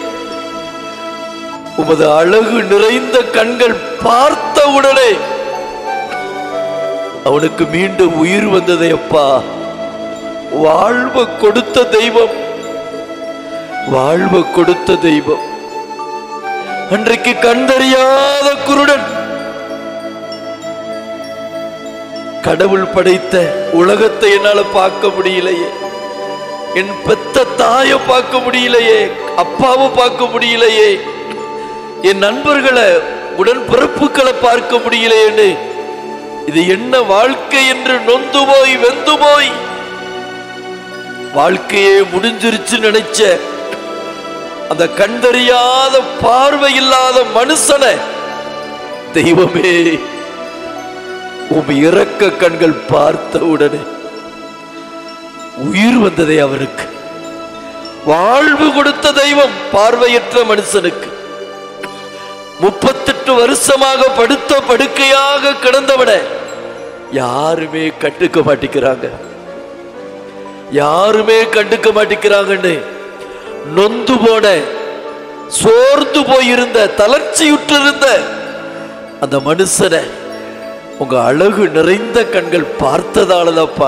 உமது அழகு நிறைந்த கண்கள் பார்த்த உடனே அவனுக்கு மீண்டும் உயிர் வந்ததை அப்பா. வாழ்வ கொடுத்த தெய்வம், வாழ்வ கொடுத்த தெய்வம். அன்றைக்கு கண்டறியாத குருடன் கடவுள் படைத்த உலகத்தை என்னால பார்க்க முடியலையே, என் பெத்த தாயை பார்க்க முடியலையே, அப்பாவை பார்க்க முடியலையே, என் நண்பர்களை உடன்பிறப்புகளை பார்க்க முடியலையேன்னு இது என்ன வாழ்க்கை என்று நொந்து போய் வெந்து போய் வாழ்க்கையே முடிஞ்சிருச்சு நினைச்ச அந்த கண்டறியாத பார்வை இல்லாத மனுஷனை தெய்வமே உம் இரக்க கண்கள் பார்த்த உடனே உயிர் வந்ததே அவருக்கு. வாழ்வு கொடுத்த தெய்வம் பார்வையற்ற மனுஷனுக்கு. முப்பத்தெட்டு வருஷமாக படுத்த படுக்கையாக கிடந்தவன யாருமே கண்டுக்க மாட்டேங்கிறாங்க, யாருமே கண்டுக்க மாட்டேங்கிறாங்கன்னு நொந்து போன, சோர்ந்து போயிருந்த, தளர்ச்சியுற்று இருந்த அந்த மனுஷனை உங்க அழகு நிறைந்த கண்கள் பார்த்ததாலதாப்பா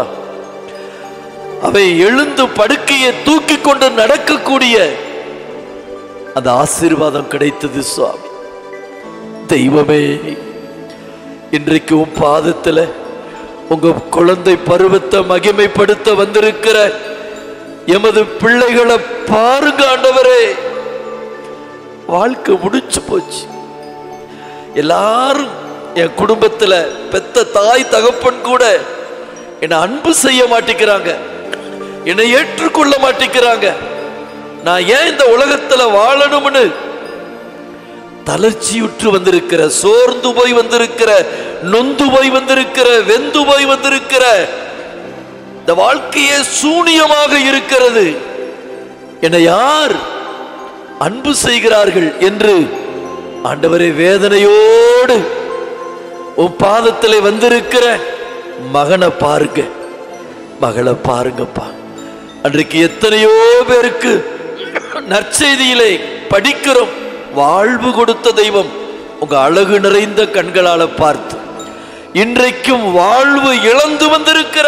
அவை எழுந்து படுக்கையை தூக்கி கொண்டு நடக்கக்கூடிய அந்த ஆசீர்வாதம் கிடைத்தது சுவாமி. தெய்வமே, இன்றைக்கு உன் பாதத்துல உங்க குழந்தை பருவத்தை மகிமைப்படுத்த வந்திருக்கிற எமது பிள்ளைகளை பாருங்க ஆண்டவரே. வாழ்க்கை முடிச்சு போச்சு. எல்லாரும் என் குடும்பத்துல பெத்த தாய் தகப்பன் கூட என்னை அன்பு செய்ய மாட்டேங்கிறாங்க, என்னை ஏற்றுக்கொள்ள மாட்டேங்கிறாங்க. நான் ஏன் இந்த உலகத்துல வாழணும்னு தளர்ச்சியுற்று வந்திருக்கிற, சோர்ந்து போய் வந்திருக்கிற, நொந்து போய் வந்திருக்கிற, வெந்து போய் வந்திருக்கிற, இந்த வாழ்க்கையே சூனியமாக இருக்கிறது, என்னை யார் அன்பு செய்கிறார்கள் என்று ஆண்டவரே வேதனையோடு உன் பாதத்திலே வந்திருக்கிற மகனை பாருங்க, மகளை பாருங்கப்பா. அன்றைக்கு எத்தனையோ பேருக்கு நற்செய்தியிலே படிக்கிறோம், வாழ்வு கொடுத்த தெய்வம் உங்க அழகு நிறைந்த கண்களால பார்த்து இன்றைக்கும் வாழ்வு இழந்து வந்திருக்கிற,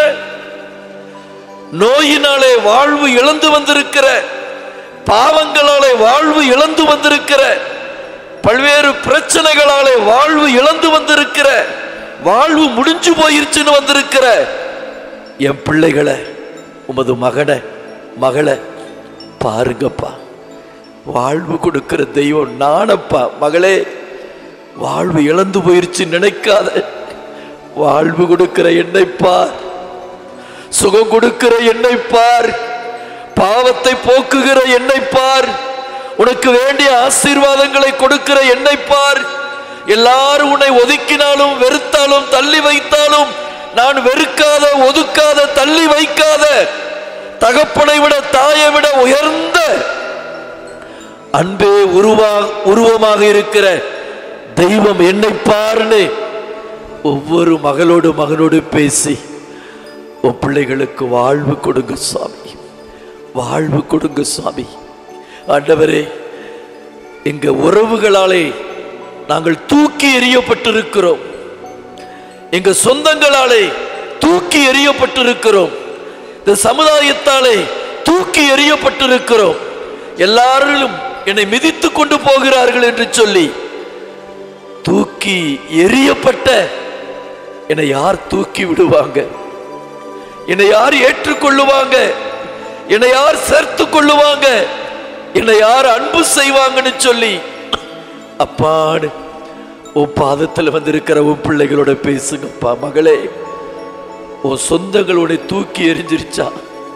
நோயினாலே வாழ்வு இழந்து வந்திருக்கிற, பாவங்களாலே வாழ்வு இழந்து வந்திருக்கிற, பல்வேறு பிரச்சனைகளாலே வாழ்வு இழந்து வந்திருக்கிற, வாழ்வு முடிஞ்சு போயிருச்சுன்னு வந்திருக்கிற என் பிள்ளைகளை, உமது மகனை மகளை பாருங்கப்பா. வாழ்வு கொடுக்கிற தெய்வம் நானப்பா. மகளே, வாழ்வு இழந்து போயிருச்சு நினைக்காத, வாழ்வு கொடுக்கிற என்னை பார், சுகம் கொடுக்கிற என்னை பார், பாவத்தை போக்குகிற என்னை பார், உனக்கு வேண்டிய ஆசீர்வாதங்களை கொடுக்கிற என்னை பார். எல்லாரும் உன்னை ஒதுக்கினாலும் வெறுத்தாலும் தள்ளி வைத்தாலும் நான் வெறுக்காத, ஒதுக்காத, தள்ளி வைக்காத, தகப்பனை விட தாயை விட உயர்ந்த அன்பே உருவா உருவமாக இருக்கிற தெய்வம் என்னை பாருன்னு ஒவ்வொரு மகளோடு மகனோடு பேசி உன் பிள்ளைகளுக்கு வாழ்வு கொடுங்க சுவாமி, வாழ்வு கொடுங்க சுவாமி. ஆண்டவரே, எங்க உறவுகளாலே நாங்கள் தூக்கி எறியப்பட்டிருக்கிறோம், எங்க சொந்தங்களாலே தூக்கி எறியப்பட்டிருக்கிறோம், இந்த சமுதாயத்தாலே தூக்கி எறியப்பட்டிருக்கிறோம். எல்லாரும் என்னை மிதித்து கொண்டு போகிறார்கள் என்று சொல்லி தூக்கி எறியப்பட்ட என்னை யார் தூக்கி விடுவாங்க? என்னை யார் ஏற்றுக்கொள்ளுவாங்க? என்னை யார் சேர்த்து கொள்ளுவாங்க? என்னை யார் அன்பு செய்வாங்கன்னு சொல்லி அப்பாடு உன் பாதத்தில் வந்திருக்கிற உன் பிள்ளைகளோட பேசுங்கப்பா. மகளே, உன் சொந்தங்களோட தூக்கி எறிஞ்சிருச்சா?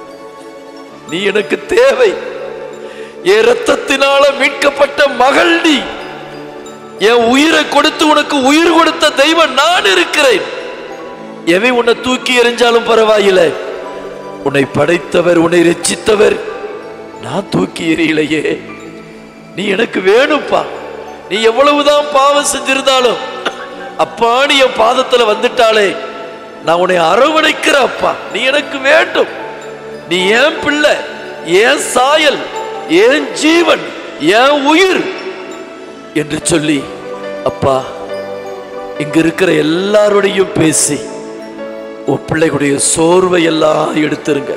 நீ எனக்கு தேவை. என் ரத்தத்தினால மீட்கப்பட்ட மகள் நீ. என் உயிரை கொடுத்து உனக்கு உயிர் கொடுத்த தெய்வம் நான் இருக்கிறேன். எவை உன்னை தூக்கி எறிஞ்சாலும் பரவாயில்லை, உன்னை படைத்தவர், உன்னை ரட்சித்தவர் நான் தூக்கி எறியலையே. நீ எனக்கு வேணுப்பா. நீ எவ்வளவுதான் பாவம் செஞ்சிருந்தாலும் அப்பா நீ என் பாதத்துல வந்துட்டாலே நான் உன்னை அரவணைக்கிற அப்பா. நீ எனக்கு வேண்டும். நீ ஏன் பிள்ளை, ஏன் சாயல், ஏன் ஜீவன், ஏன் உயிர் என்று சொல்லி அப்பா இங்க இருக்கிற எல்லாரோடையும் பேசி உன் பிள்ளைகளுடைய சோர்வை எல்லாம் எடுத்துருங்க,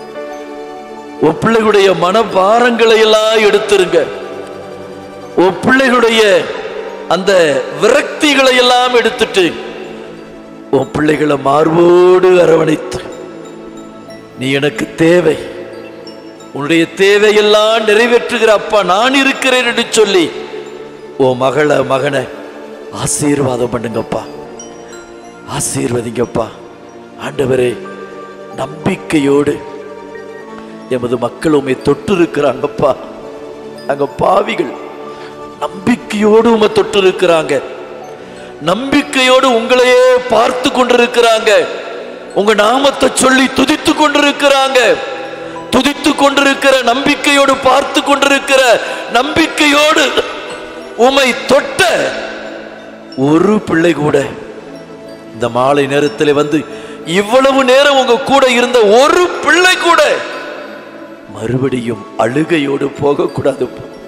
உன் பிள்ளைகளுடைய மனபாரங்களை எல்லாம் எடுத்துருங்க, உன் பிள்ளைகளுடைய அந்த விரக்திகளை எல்லாம் எடுத்துட்டு உன் பிள்ளைகளை மார்போடு அரவணைத்து நீ எனக்கு தேவை, உன்னுடைய தேவையெல்லாம் நிறைவேற்றுகிற அப்பா நான் இருக்கிறேன் என்று சொல்லி உன் மகளை மகனை ஆசீர்வாதம் பண்ணுங்கப்பா, ஆசீர்வதிங்கப்பா. ஆண்டவரே, நம்பிக்கையோடு எமது மக்கள் உண்மை தொட்டு இருக்கிறாங்கப்பா. அங்க பாவிகள் நம்பிக்கையோடு உண்மை தொட்டு இருக்கிறாங்க, நம்பிக்கையோடு உங்களையே பார்த்து கொண்டிருக்கிறாங்க, உங்க நாமத்தை சொல்லி துதித்து கொண்டிருக்கிறாங்க. துதித்து கொண்டிருக்கிற நம்பிக்கையோடு பார்த்து கொண்டிருக்கிற நம்பிக்கையோடு உம்மை தொட்ட ஒரு பிள்ளை கூட இந்த மாலை நேரத்தில் வந்து இவ்வளவு நேரம் உங்க கூட இருந்த ஒரு பிள்ளை கூட மறுபடியும் அழுகையோடு போகக்கூடாது.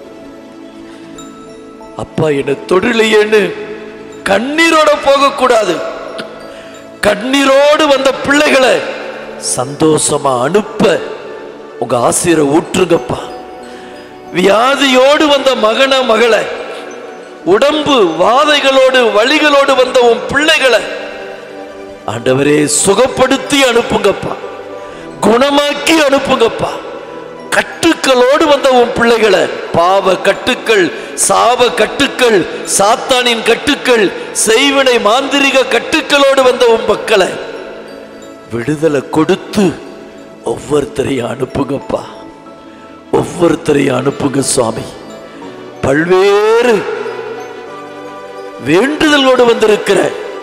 அப்பா என்ன தொழிலையேன்னு கண்ணீரோட போகக்கூடாது. கண்ணீரோடு வந்த பிள்ளைகளை சந்தோஷமா அனுப்ப உங்க ஆசிரியரை ஊற்றுங்கப்பா. வியாதியோடு வந்த மகன மகளை, உடம்பு வாதைகளோடு வலிகளோடு வந்த உன் பிள்ளைகளை ஆண்டவரே சுகப்படுத்தி அனுப்புங்கப்பா, குணமாக்கி அனுப்புங்கப்பா. கட்டுக்களோடு வந்த உன் பிள்ளைகளை, பாவ கட்டுக்கள், சாப கட்டுக்கள், சாத்தானின் கட்டுக்கள், செய்வினை மாந்திரிக கட்டுக்களோடு வந்த உன் மக்களை விடுதலை கொடுத்து ஒவ்வொருத்தரையும் அனுப்புங்கப்பா, ஒவ்வொருத்தரையும் அனுப்புங்க சுவாமி. பல்வேறு வேண்டுதலோடு வந்திருக்கிற,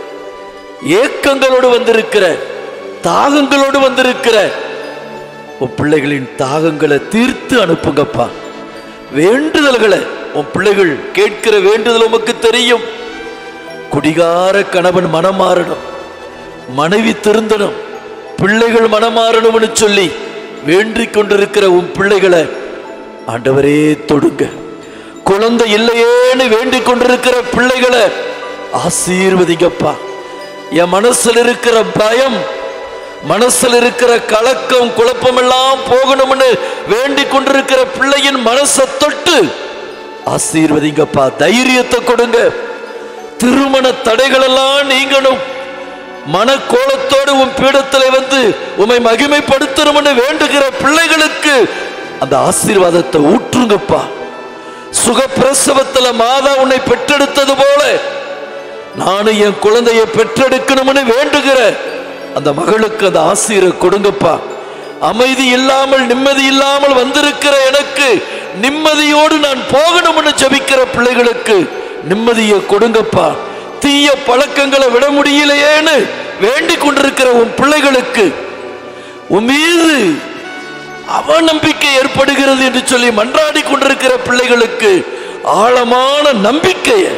ஏக்கங்களோடு வந்திருக்கிற, தாகங்களோடு வந்திருக்கிற உன் பிள்ளைகளின் தாகங்களை தீர்த்து அனுப்புங்கப்பா. வேண்டுதல்களை உன் பிள்ளைகள் கேட்கிற வேண்டுதல் உமக்கு தெரியும். குடிகார கணவன் மனம் மாறணும், மனைவி திருந்தணும், பிள்ளைகள் மனம் மாறணும்னு சொல்லி வேண்டிக் கொண்டிருக்கிற உன் பிள்ளைகளை ஆண்டவரே தொடுங்க. குழந்தை இல்லையேன்னு வேண்டிக் கொண்டிருக்கிற பிள்ளைகளை ஆசீர்வதிங்கப்பா. என் மனசுல இருக்கிற பயம், மனசுல இருக்கிற கலக்கம், குழப்பம் எல்லாம் போகணும்னு வேண்டிக் கொண்டிருக்கிற பிள்ளையின் மனசை தொட்டு ஆசீர்வதிங்கப்பா. தைரியத்தை கொடுங்க. திருமண தடைகள் எல்லாம் நீங்கணும். மனக்கோலத்தோடு உன் பீடத்தில் வந்து உம்மை மகிமைப்படுத்தணும்னு வேண்டுகிற பிள்ளைகளுக்கு அந்த ஆசீர்வாதத்தை ஊற்றுங்கப்பா. சுகப்பிரசவத்தில் மாதா உன்னை பெற்றெடுத்தது போல நானும் என் குழந்தையை பெற்றெடுக்கணும்னு வேண்டுகிற அந்த மகளுக்கு அந்த ஆசீரை கொடுங்கப்பா. அமைதி இல்லாமல் நிம்மதி இல்லாமல் வந்திருக்கிற எனக்கு நிம்மதியோடு நான் போகணும்னு ஜெபிக்கிற பிள்ளைகளுக்கு நிம்மதியை கொடுங்கப்பா. தீய பழக்கங்களை விட முடியலையேன்னு வேண்டிக் கொண்டிருக்கிற உன் பிள்ளைகளுக்கு உன் மீது அவநம்பிக்கை ஏற்படுகிறது என்று சொல்லி மன்றாடி கொண்டிருக்கிற பிள்ளைகளுக்கு ஆழமான நம்பிக்கையை,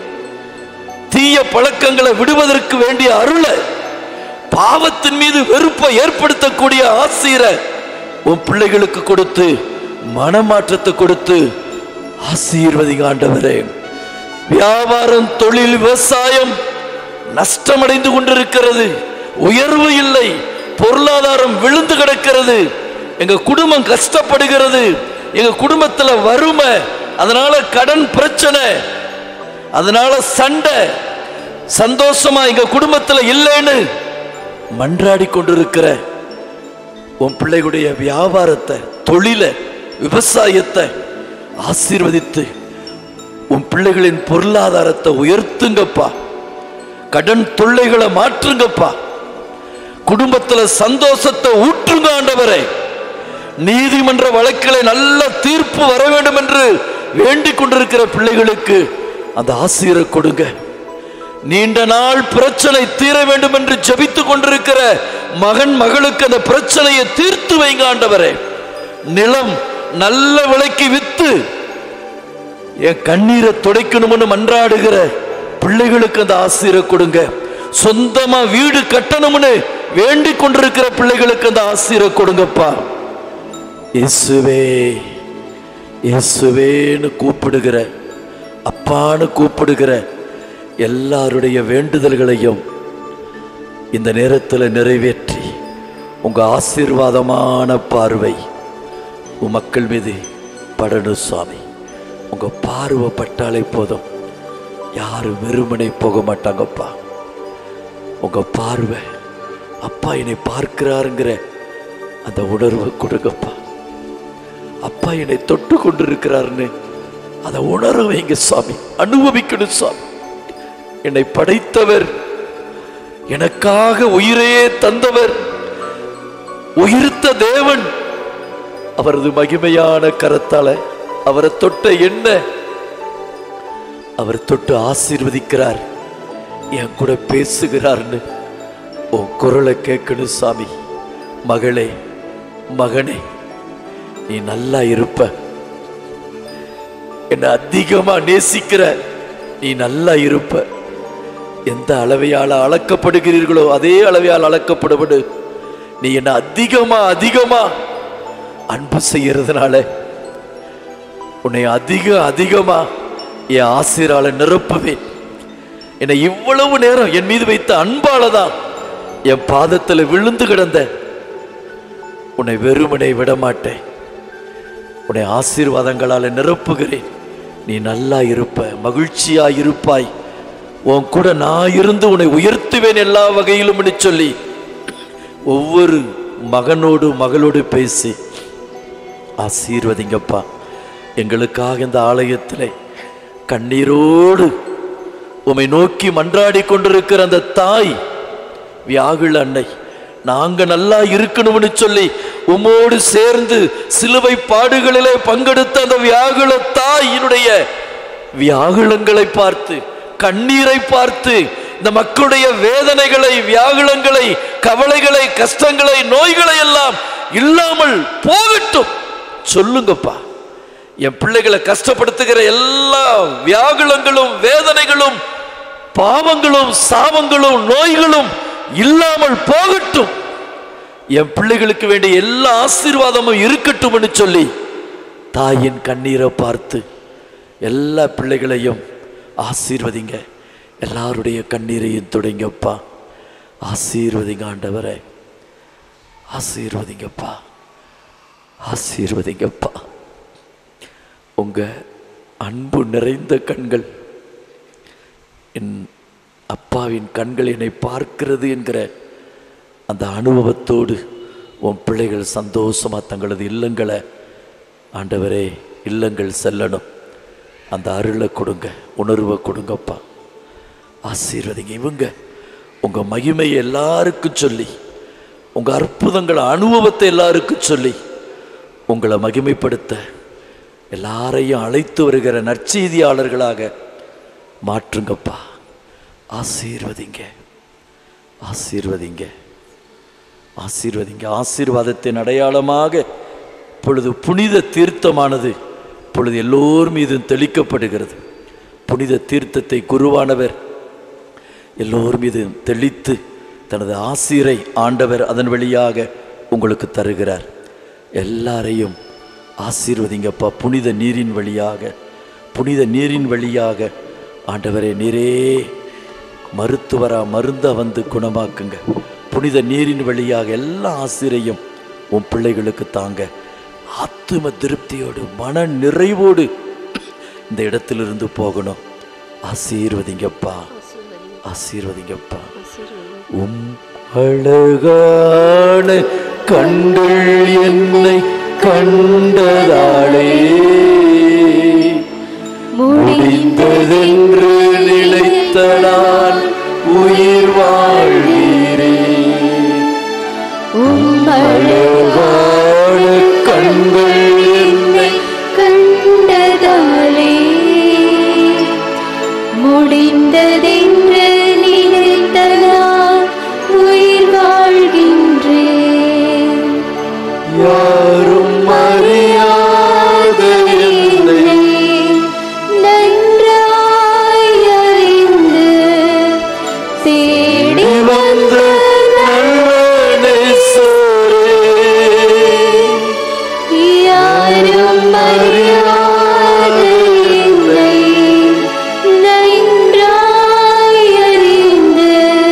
தீய பழக்கங்களை விடுவதற்கு வேண்டிய அருளை, பாவத்தின் மீது வெறுப்பை ஏற்படுத்தக்கூடிய ஆசீரை உன் பிள்ளைகளுக்கு கொடுத்து மனமாற்றத்தை கொடுத்து ஆசீர்வதிங்க ஆண்டவரே. வியாபாரம், தொழில், விவசாயம் நஷ்டமடைந்து கொண்டிருக்கிறது, உயர்வு இல்லை, பொருளாதாரம் விழுந்து கிடக்கிறது, எங்க குடும்பம் கஷ்டப்படுகிறது, எங்க குடும்பத்துல வறுமை, அதனால கடன் பிரச்சனை, அதனால சண்டை, சந்தோஷமா எங்க குடும்பத்துல இல்லைன்னு மன்றாடி கொண்டிருக்கிற உன் பிள்ளைகளுடைய வியாபாரத்தை, தொழிலை, விவசாயத்தை ஆசீர்வதித்து உன் பிள்ளைகளின் பொருளாதாரத்தை உயர்த்துங்கப்பா. கடன் தொல்லைகளை மாற்றுங்கப்பா. குடும்பத்துல சந்தோஷத்தை ஊற்றுங்க ஆண்டவரே. நீதிமன்ற வழக்கிலே நல்ல தீர்ப்பு வர வேண்டும் என்று வேண்டிக் கொண்டிருக்கிற பிள்ளைகளுக்கு அந்த ஆசீரை கொடுங்க. நீண்ட நாள் பிரச்சனை தீர வேண்டும் என்று ஜெபித்துக் கொண்டிருக்கிற மகன் மகளுக்கு அந்த பிரச்சனையை தீர்த்து வைங்க ஆண்டவரே. நிலம் நல்ல விலைக்கு வித்து என் கண்ணீரை துடைக்கணும்னு மன்றாடுகிற பிள்ளைகளுக்கு அந்த ஆசீரை கொடுங்க. சொந்தமா வீடு கட்டணும்னு வேண்டிக் கொண்டிருக்கிற பிள்ளைகளுக்கு அந்த ஆசீரை கொடுங்கப்பா. இயேசுவே இயேசுவேன்னு கூப்பிடுகிற, அப்பான்னு கூப்பிடுகிற எல்லாருடைய வேண்டுதல்களையும் இந்த நேரத்தில் நிறைவேற்றி உங்க ஆசீர்வாதமான பார்வை உன் மக்கள் மீது படணும் சுவாமி. உங்க பார்வை பட்டாலே போதும், யாரும் வெறுமனை போக மாட்டாங்கப்பா. உங்க பார்வை, அப்பா என்னை பார்க்கிறாருங்கிற அந்த உணர்வை கொடுங்கப்பா. அப்பா என்னை தொட்டு கொண்டிருக்கிறாருன்னு அதை உணர வைங்க சுவாமி. அனுபவிக்கணும் சுவாமி. என்னை படைத்தவர், எனக்காக உயிரையே தந்தவர், உயிர்த்த தேவன் அவரது மகிமையான கரத்தால அவரை தொட்ட என்ன அவர் தொட்டு ஆசீர்வதிக்கிறார், என் கூட பேசுகிறார்னு உன் குரலை கேட்கணும் சாமி. மகளே, மகனே, நீ நல்லா இருப்ப. என்னை அதிகமா நேசிக்கிற நீ நல்லா இருப்ப. எந்த அளவையால் அளக்கப்படுகிறீர்களோ அதே அளவையால் அளக்கப்படும். நீ என்ன அதிகமா அதிகமா அன்பு செய்யறதுனால உன்னை அதிக அதிகமா என் ஆசீரால நிரப்புவேன். என்னை இவ்வளவு நேரம் என் மீது வைத்த அன்பாலதான் என் பாதத்தில் விழுந்து கிடந்த உன்னை வெறுமனை விட மாட்டேன். உன்னை ஆசீர்வாதங்களால் நிரப்புகிறேன். நீ நல்லா இருப்ப, மகிழ்ச்சியா இருப்பாய். உன் கூட நான் இருந்து உன்னை உயர்த்துவேன் எல்லா வகையிலும் சொல்லி ஒவ்வொரு மகனோடு மகளோடு பேசி ஆசீர்வதிங்கப்பா. எங்களுக்காக இந்த ஆலயத்திலே கண்ணீரோடு உம்மை நோக்கி மன்றாடி கொண்டிருக்கிற அந்த தாய் வியாகுல அன்னை, நாங்க நல்லா இருக்கணும்னு சொல்லி உம்மோடு சேர்ந்து சிலுவை பாடுகளிலே பங்கெடுத்த அந்த வியாகுல தாயினுடைய வியாகுலங்களை பார்த்து, கண்ணீரை பார்த்து, இந்த மக்களுடைய வேதனைகளை, வியாகுலங்களை, கவலைகளை, கஷ்டங்களை, நோய்களை எல்லாம் இல்லாமல் போகட்டும் சொல்லுங்கப்பா. என் பிள்ளைகளை கஷ்டப்படுத்துகிற எல்லா வியாகுலங்களும், வேதனைகளும், பாவங்களும், சாபங்களும், நோய்களும் இல்லாமல் போகட்டும். என் பிள்ளைகளுக்கு வேண்டிய எல்லா ஆசீர்வாதமும் இருக்கட்டும் சொல்லி தாயின் கண்ணீரை பார்த்து எல்லா பிள்ளைகளையும் ஆசீர்வதிங்க. எல்லாருடைய கண்ணீரையும் தொடங்கப்பா. ஆசீர்வதிங்க ஆண்டவரே, ஆசீர்வதிங்கப்பா, ஆசீர்வதிங்கப்பா. உங்க அன்பு நிறைந்த கண்கள், என் அப்பாவின் கண்கள் என்னை பார்க்கிறது என்கிற அந்த அனுபவத்தோடு உன் பிள்ளைகள் சந்தோஷமா தங்களது இல்லங்களை ஆண்டவரே இல்லங்கள் செல்லணும். அந்த அருளை கொடுங்க, உணர்வை கொடுங்கப்பா. ஆசீர்வதிங்க. இவங்க உங்க மகிமையை எல்லாருக்கும் சொல்லி, உங்க அற்புதங்களை அனுபவத்தை எல்லாருக்கும் சொல்லி உங்களை மகிமைப்படுத்த எல்லாரையும் அழைத்து வருகிற நற்செய்தியாளர்களாக மாற்றுங்கப்பா. ஆசீர்வதிங்க, ஆசீர்வதிங்க, ஆசீர்வதிங்க. ஆசீர்வாதத்தின் அடையாளமாக இப்பொழுது புனித தீர்த்தமானது இப்பொழுது எல்லோர் மீதும் தெளிக்கப்படுகிறது. புனித தீர்த்தத்தை குருவானவர் எல்லோர் மீதும் தெளித்து தனது ஆசீரை ஆண்டவர் அதன் வழியாக உங்களுக்கு தருகிறார். எல்லாரையும் ஆசீர்வதிங்கப்பா. புனித நீரின் வழியாக, புனித நீரின் வழியாக ஆண்டவரே நீரே மருத்துவரா மருந்தா வந்து குணமாக்குங்க. புனித நீரின் வழியாக எல்லா ஆசிரையும் உன் பிள்ளைகளுக்கு தாங்க. ஆத்தும திருப்தியோடு மன நிறைவோடு இந்த இடத்திலிருந்து போகணும். ஆசீர்வதிங்கப்பா, ஆசீர்வதிங்கப்பா. உம் அழகான கண்கள் என்னை கண்டதாலே முடிந்ததென்று நினைத்த நான் உயிர் வாழ்கிறேன். உம் அழகான கண்கள் என்னை கண்டதாலே முடிந்ததென்று நினைத்த நான் உயிர் வாழ்கின்றேன். யாரும் அறியாத என்னை நன்றாய் அறிந்து தேடி வந்த நல்ல நேசரே, யாரும் அறியாத என்னை நன்றாய் அறிந்து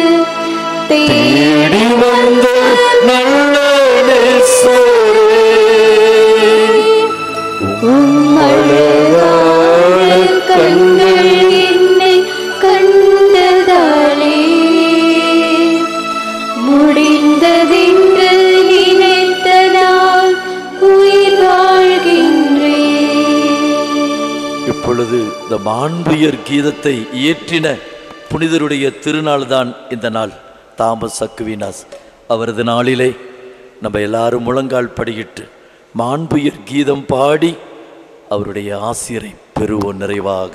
தேடி வந்த நல்ல நேசரே, உம் அழகான கண்கள் என்னை கண்டதாலே முடிந்ததென்று நினைத்த நான் உயிர் வாழ்கின்றேன். இப்பொழுது இந்த மாண்புயர் கீதத்தை இயற்றின புனிதருடைய திருநாள் தான் இந்த நாள். தாமஸ் அக்வீனாஸ் அவரது நாளிலே நம்ம எல்லாரும் முழங்கால் படியிட்டு மாண்புயர் கீதம் பாடி அவருடைய ஆசிரை பெறுவோம் நிறைவாக.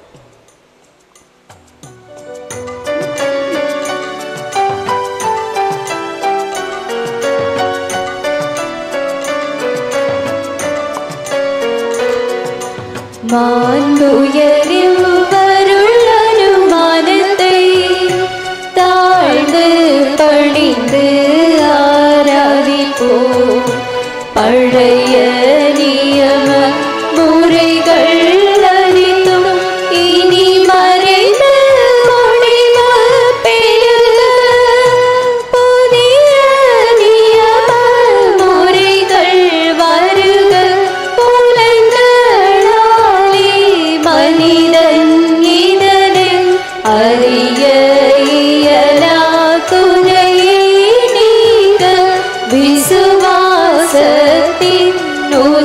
மாண்புயரில் வருள் அனுமானத்தை தாழ்ந்து பணிந்து ஆராதிப்போம். பழைய நியம முறைகள் அனைத்தும் இனி மறைந்து முடிவ பெறுக. புதிய நியம முறைகள் வருக. புதிய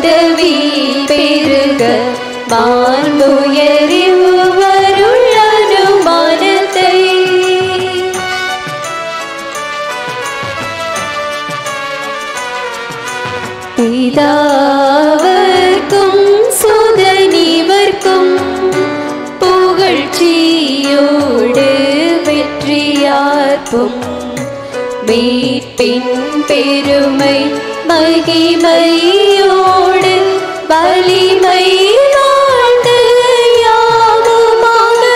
பதவி பெருக மாண்புயரிவருள் அனுமானத்தை பிதாவர்க்கும் சுதனிவர்க்கும் புகழ்ச்சியோடு வெற்றியார்ப்பும் மீட்பின் பெருமை மகிமையோடு வலிமை வாழ்ந்து யாவுமாக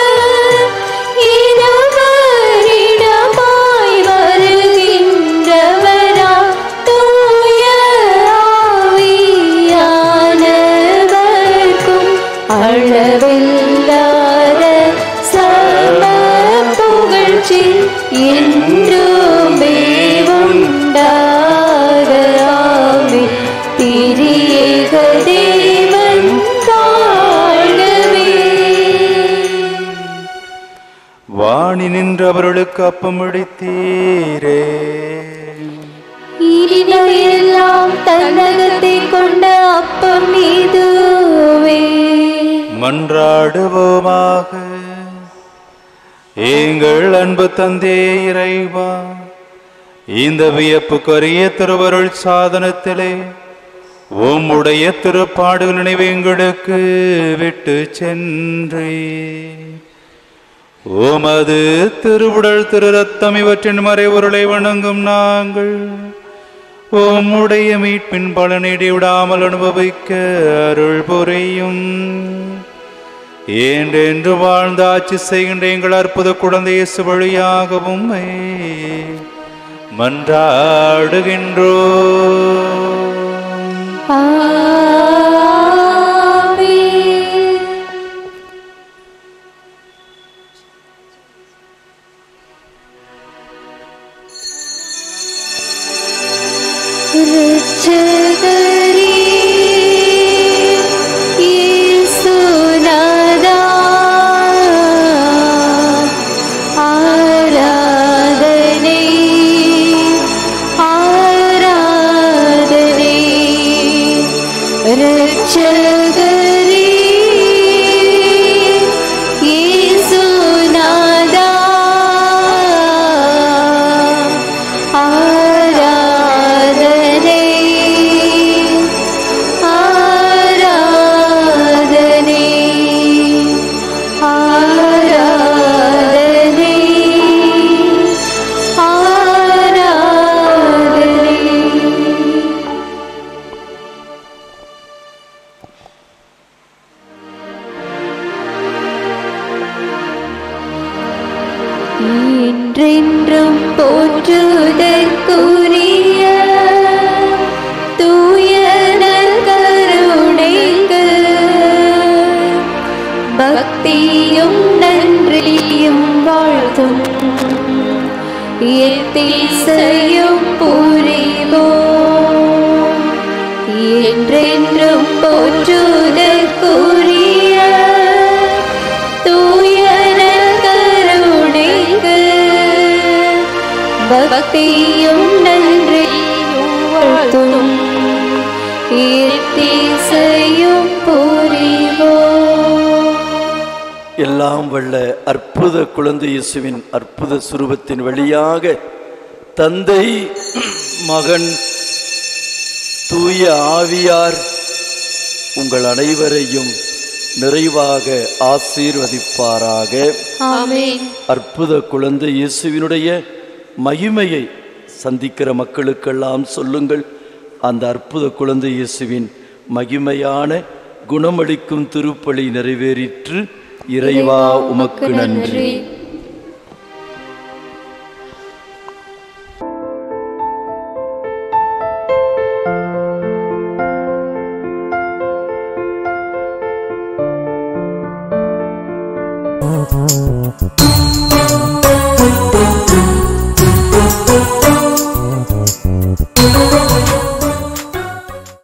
இடமறிடமாய் வருகின்றவரா தூய ஆவியானவர்க்கும் அளவில்லாத சம புகழ்ச்சி என்றுமே உண்டாக ஆமென். திரியேக தேவன் வாழ்கவே. வாணி நின்று அவர்களுக்கு அப்பம் அளித்தீரே, இனிமையெல்லாம் தன்னகத்தை கொண்ட அப்பம் இதுவே. மன்றாடுவோமாக. எங்கள் அன்பு தந்தே இறைவா, இந்த வியப்புக்குரிய திருவருள் சாதனத்திலே உம்முடைய திருப்பாடுகள் நினைவு எங்களுக்கு விட்டு சென்றே. உமது திருவுடல் திரு ரத்தம் இவற்றின் மறைவுருளை வணங்கும் நாங்கள் உம்முடைய மீட்பின் பலனிடி விடாமல் அனுபவிக்க அருள் புரியும். என்றென்று வாழ்ந்த ஆட்சி செய்கின்ற எங்கள் அற்புத குழந்தை இயேசு வழியாக உம்மை மன்றாடுகின்றோம். ஆமென். இரட்சகரே இயேசுநாதா, ஆராதனை ஆராதனை. இரட்சகரே இயேசுநாதா, ஆராதனை ஆராதனை ஆராதனை ஆராதனை. என்றென்றும் போற்றுதற்குரிய தூய நற்கருணைக்கு பக்தியும் நன்றியும் வாழ்த்தும் எத்திசையும் புரிவோம். என்றென்றும் போற்றுதற்குரிய தூய நற்கருணைக்கு பக்தியும் நன்றியும் வாழ்த்தும் எத்திசையும் புரிவோம். எல்லாம் வல்ல அற்புத குழந்தை இயேசுவின் அற்புத சுரூபத்தின் வழியாக தந்தை மகன் தூய ஆவியார் உங்கள் அனைவரையும் நிறைவாக ஆசீர்வதிப்பாராக. ஆமென். அற்புத குழந்தை இயேசுவினுடைய மகிமையை சந்திக்கிற மக்களுக்கெல்லாம் சொல்லுங்கள். அந்த அற்புத குழந்தை இயேசுவின் மகிமையான குணமளிக்கும் திருப்பலி நிறைவேறிற்று. இறைவா உமக்கு நன்றி.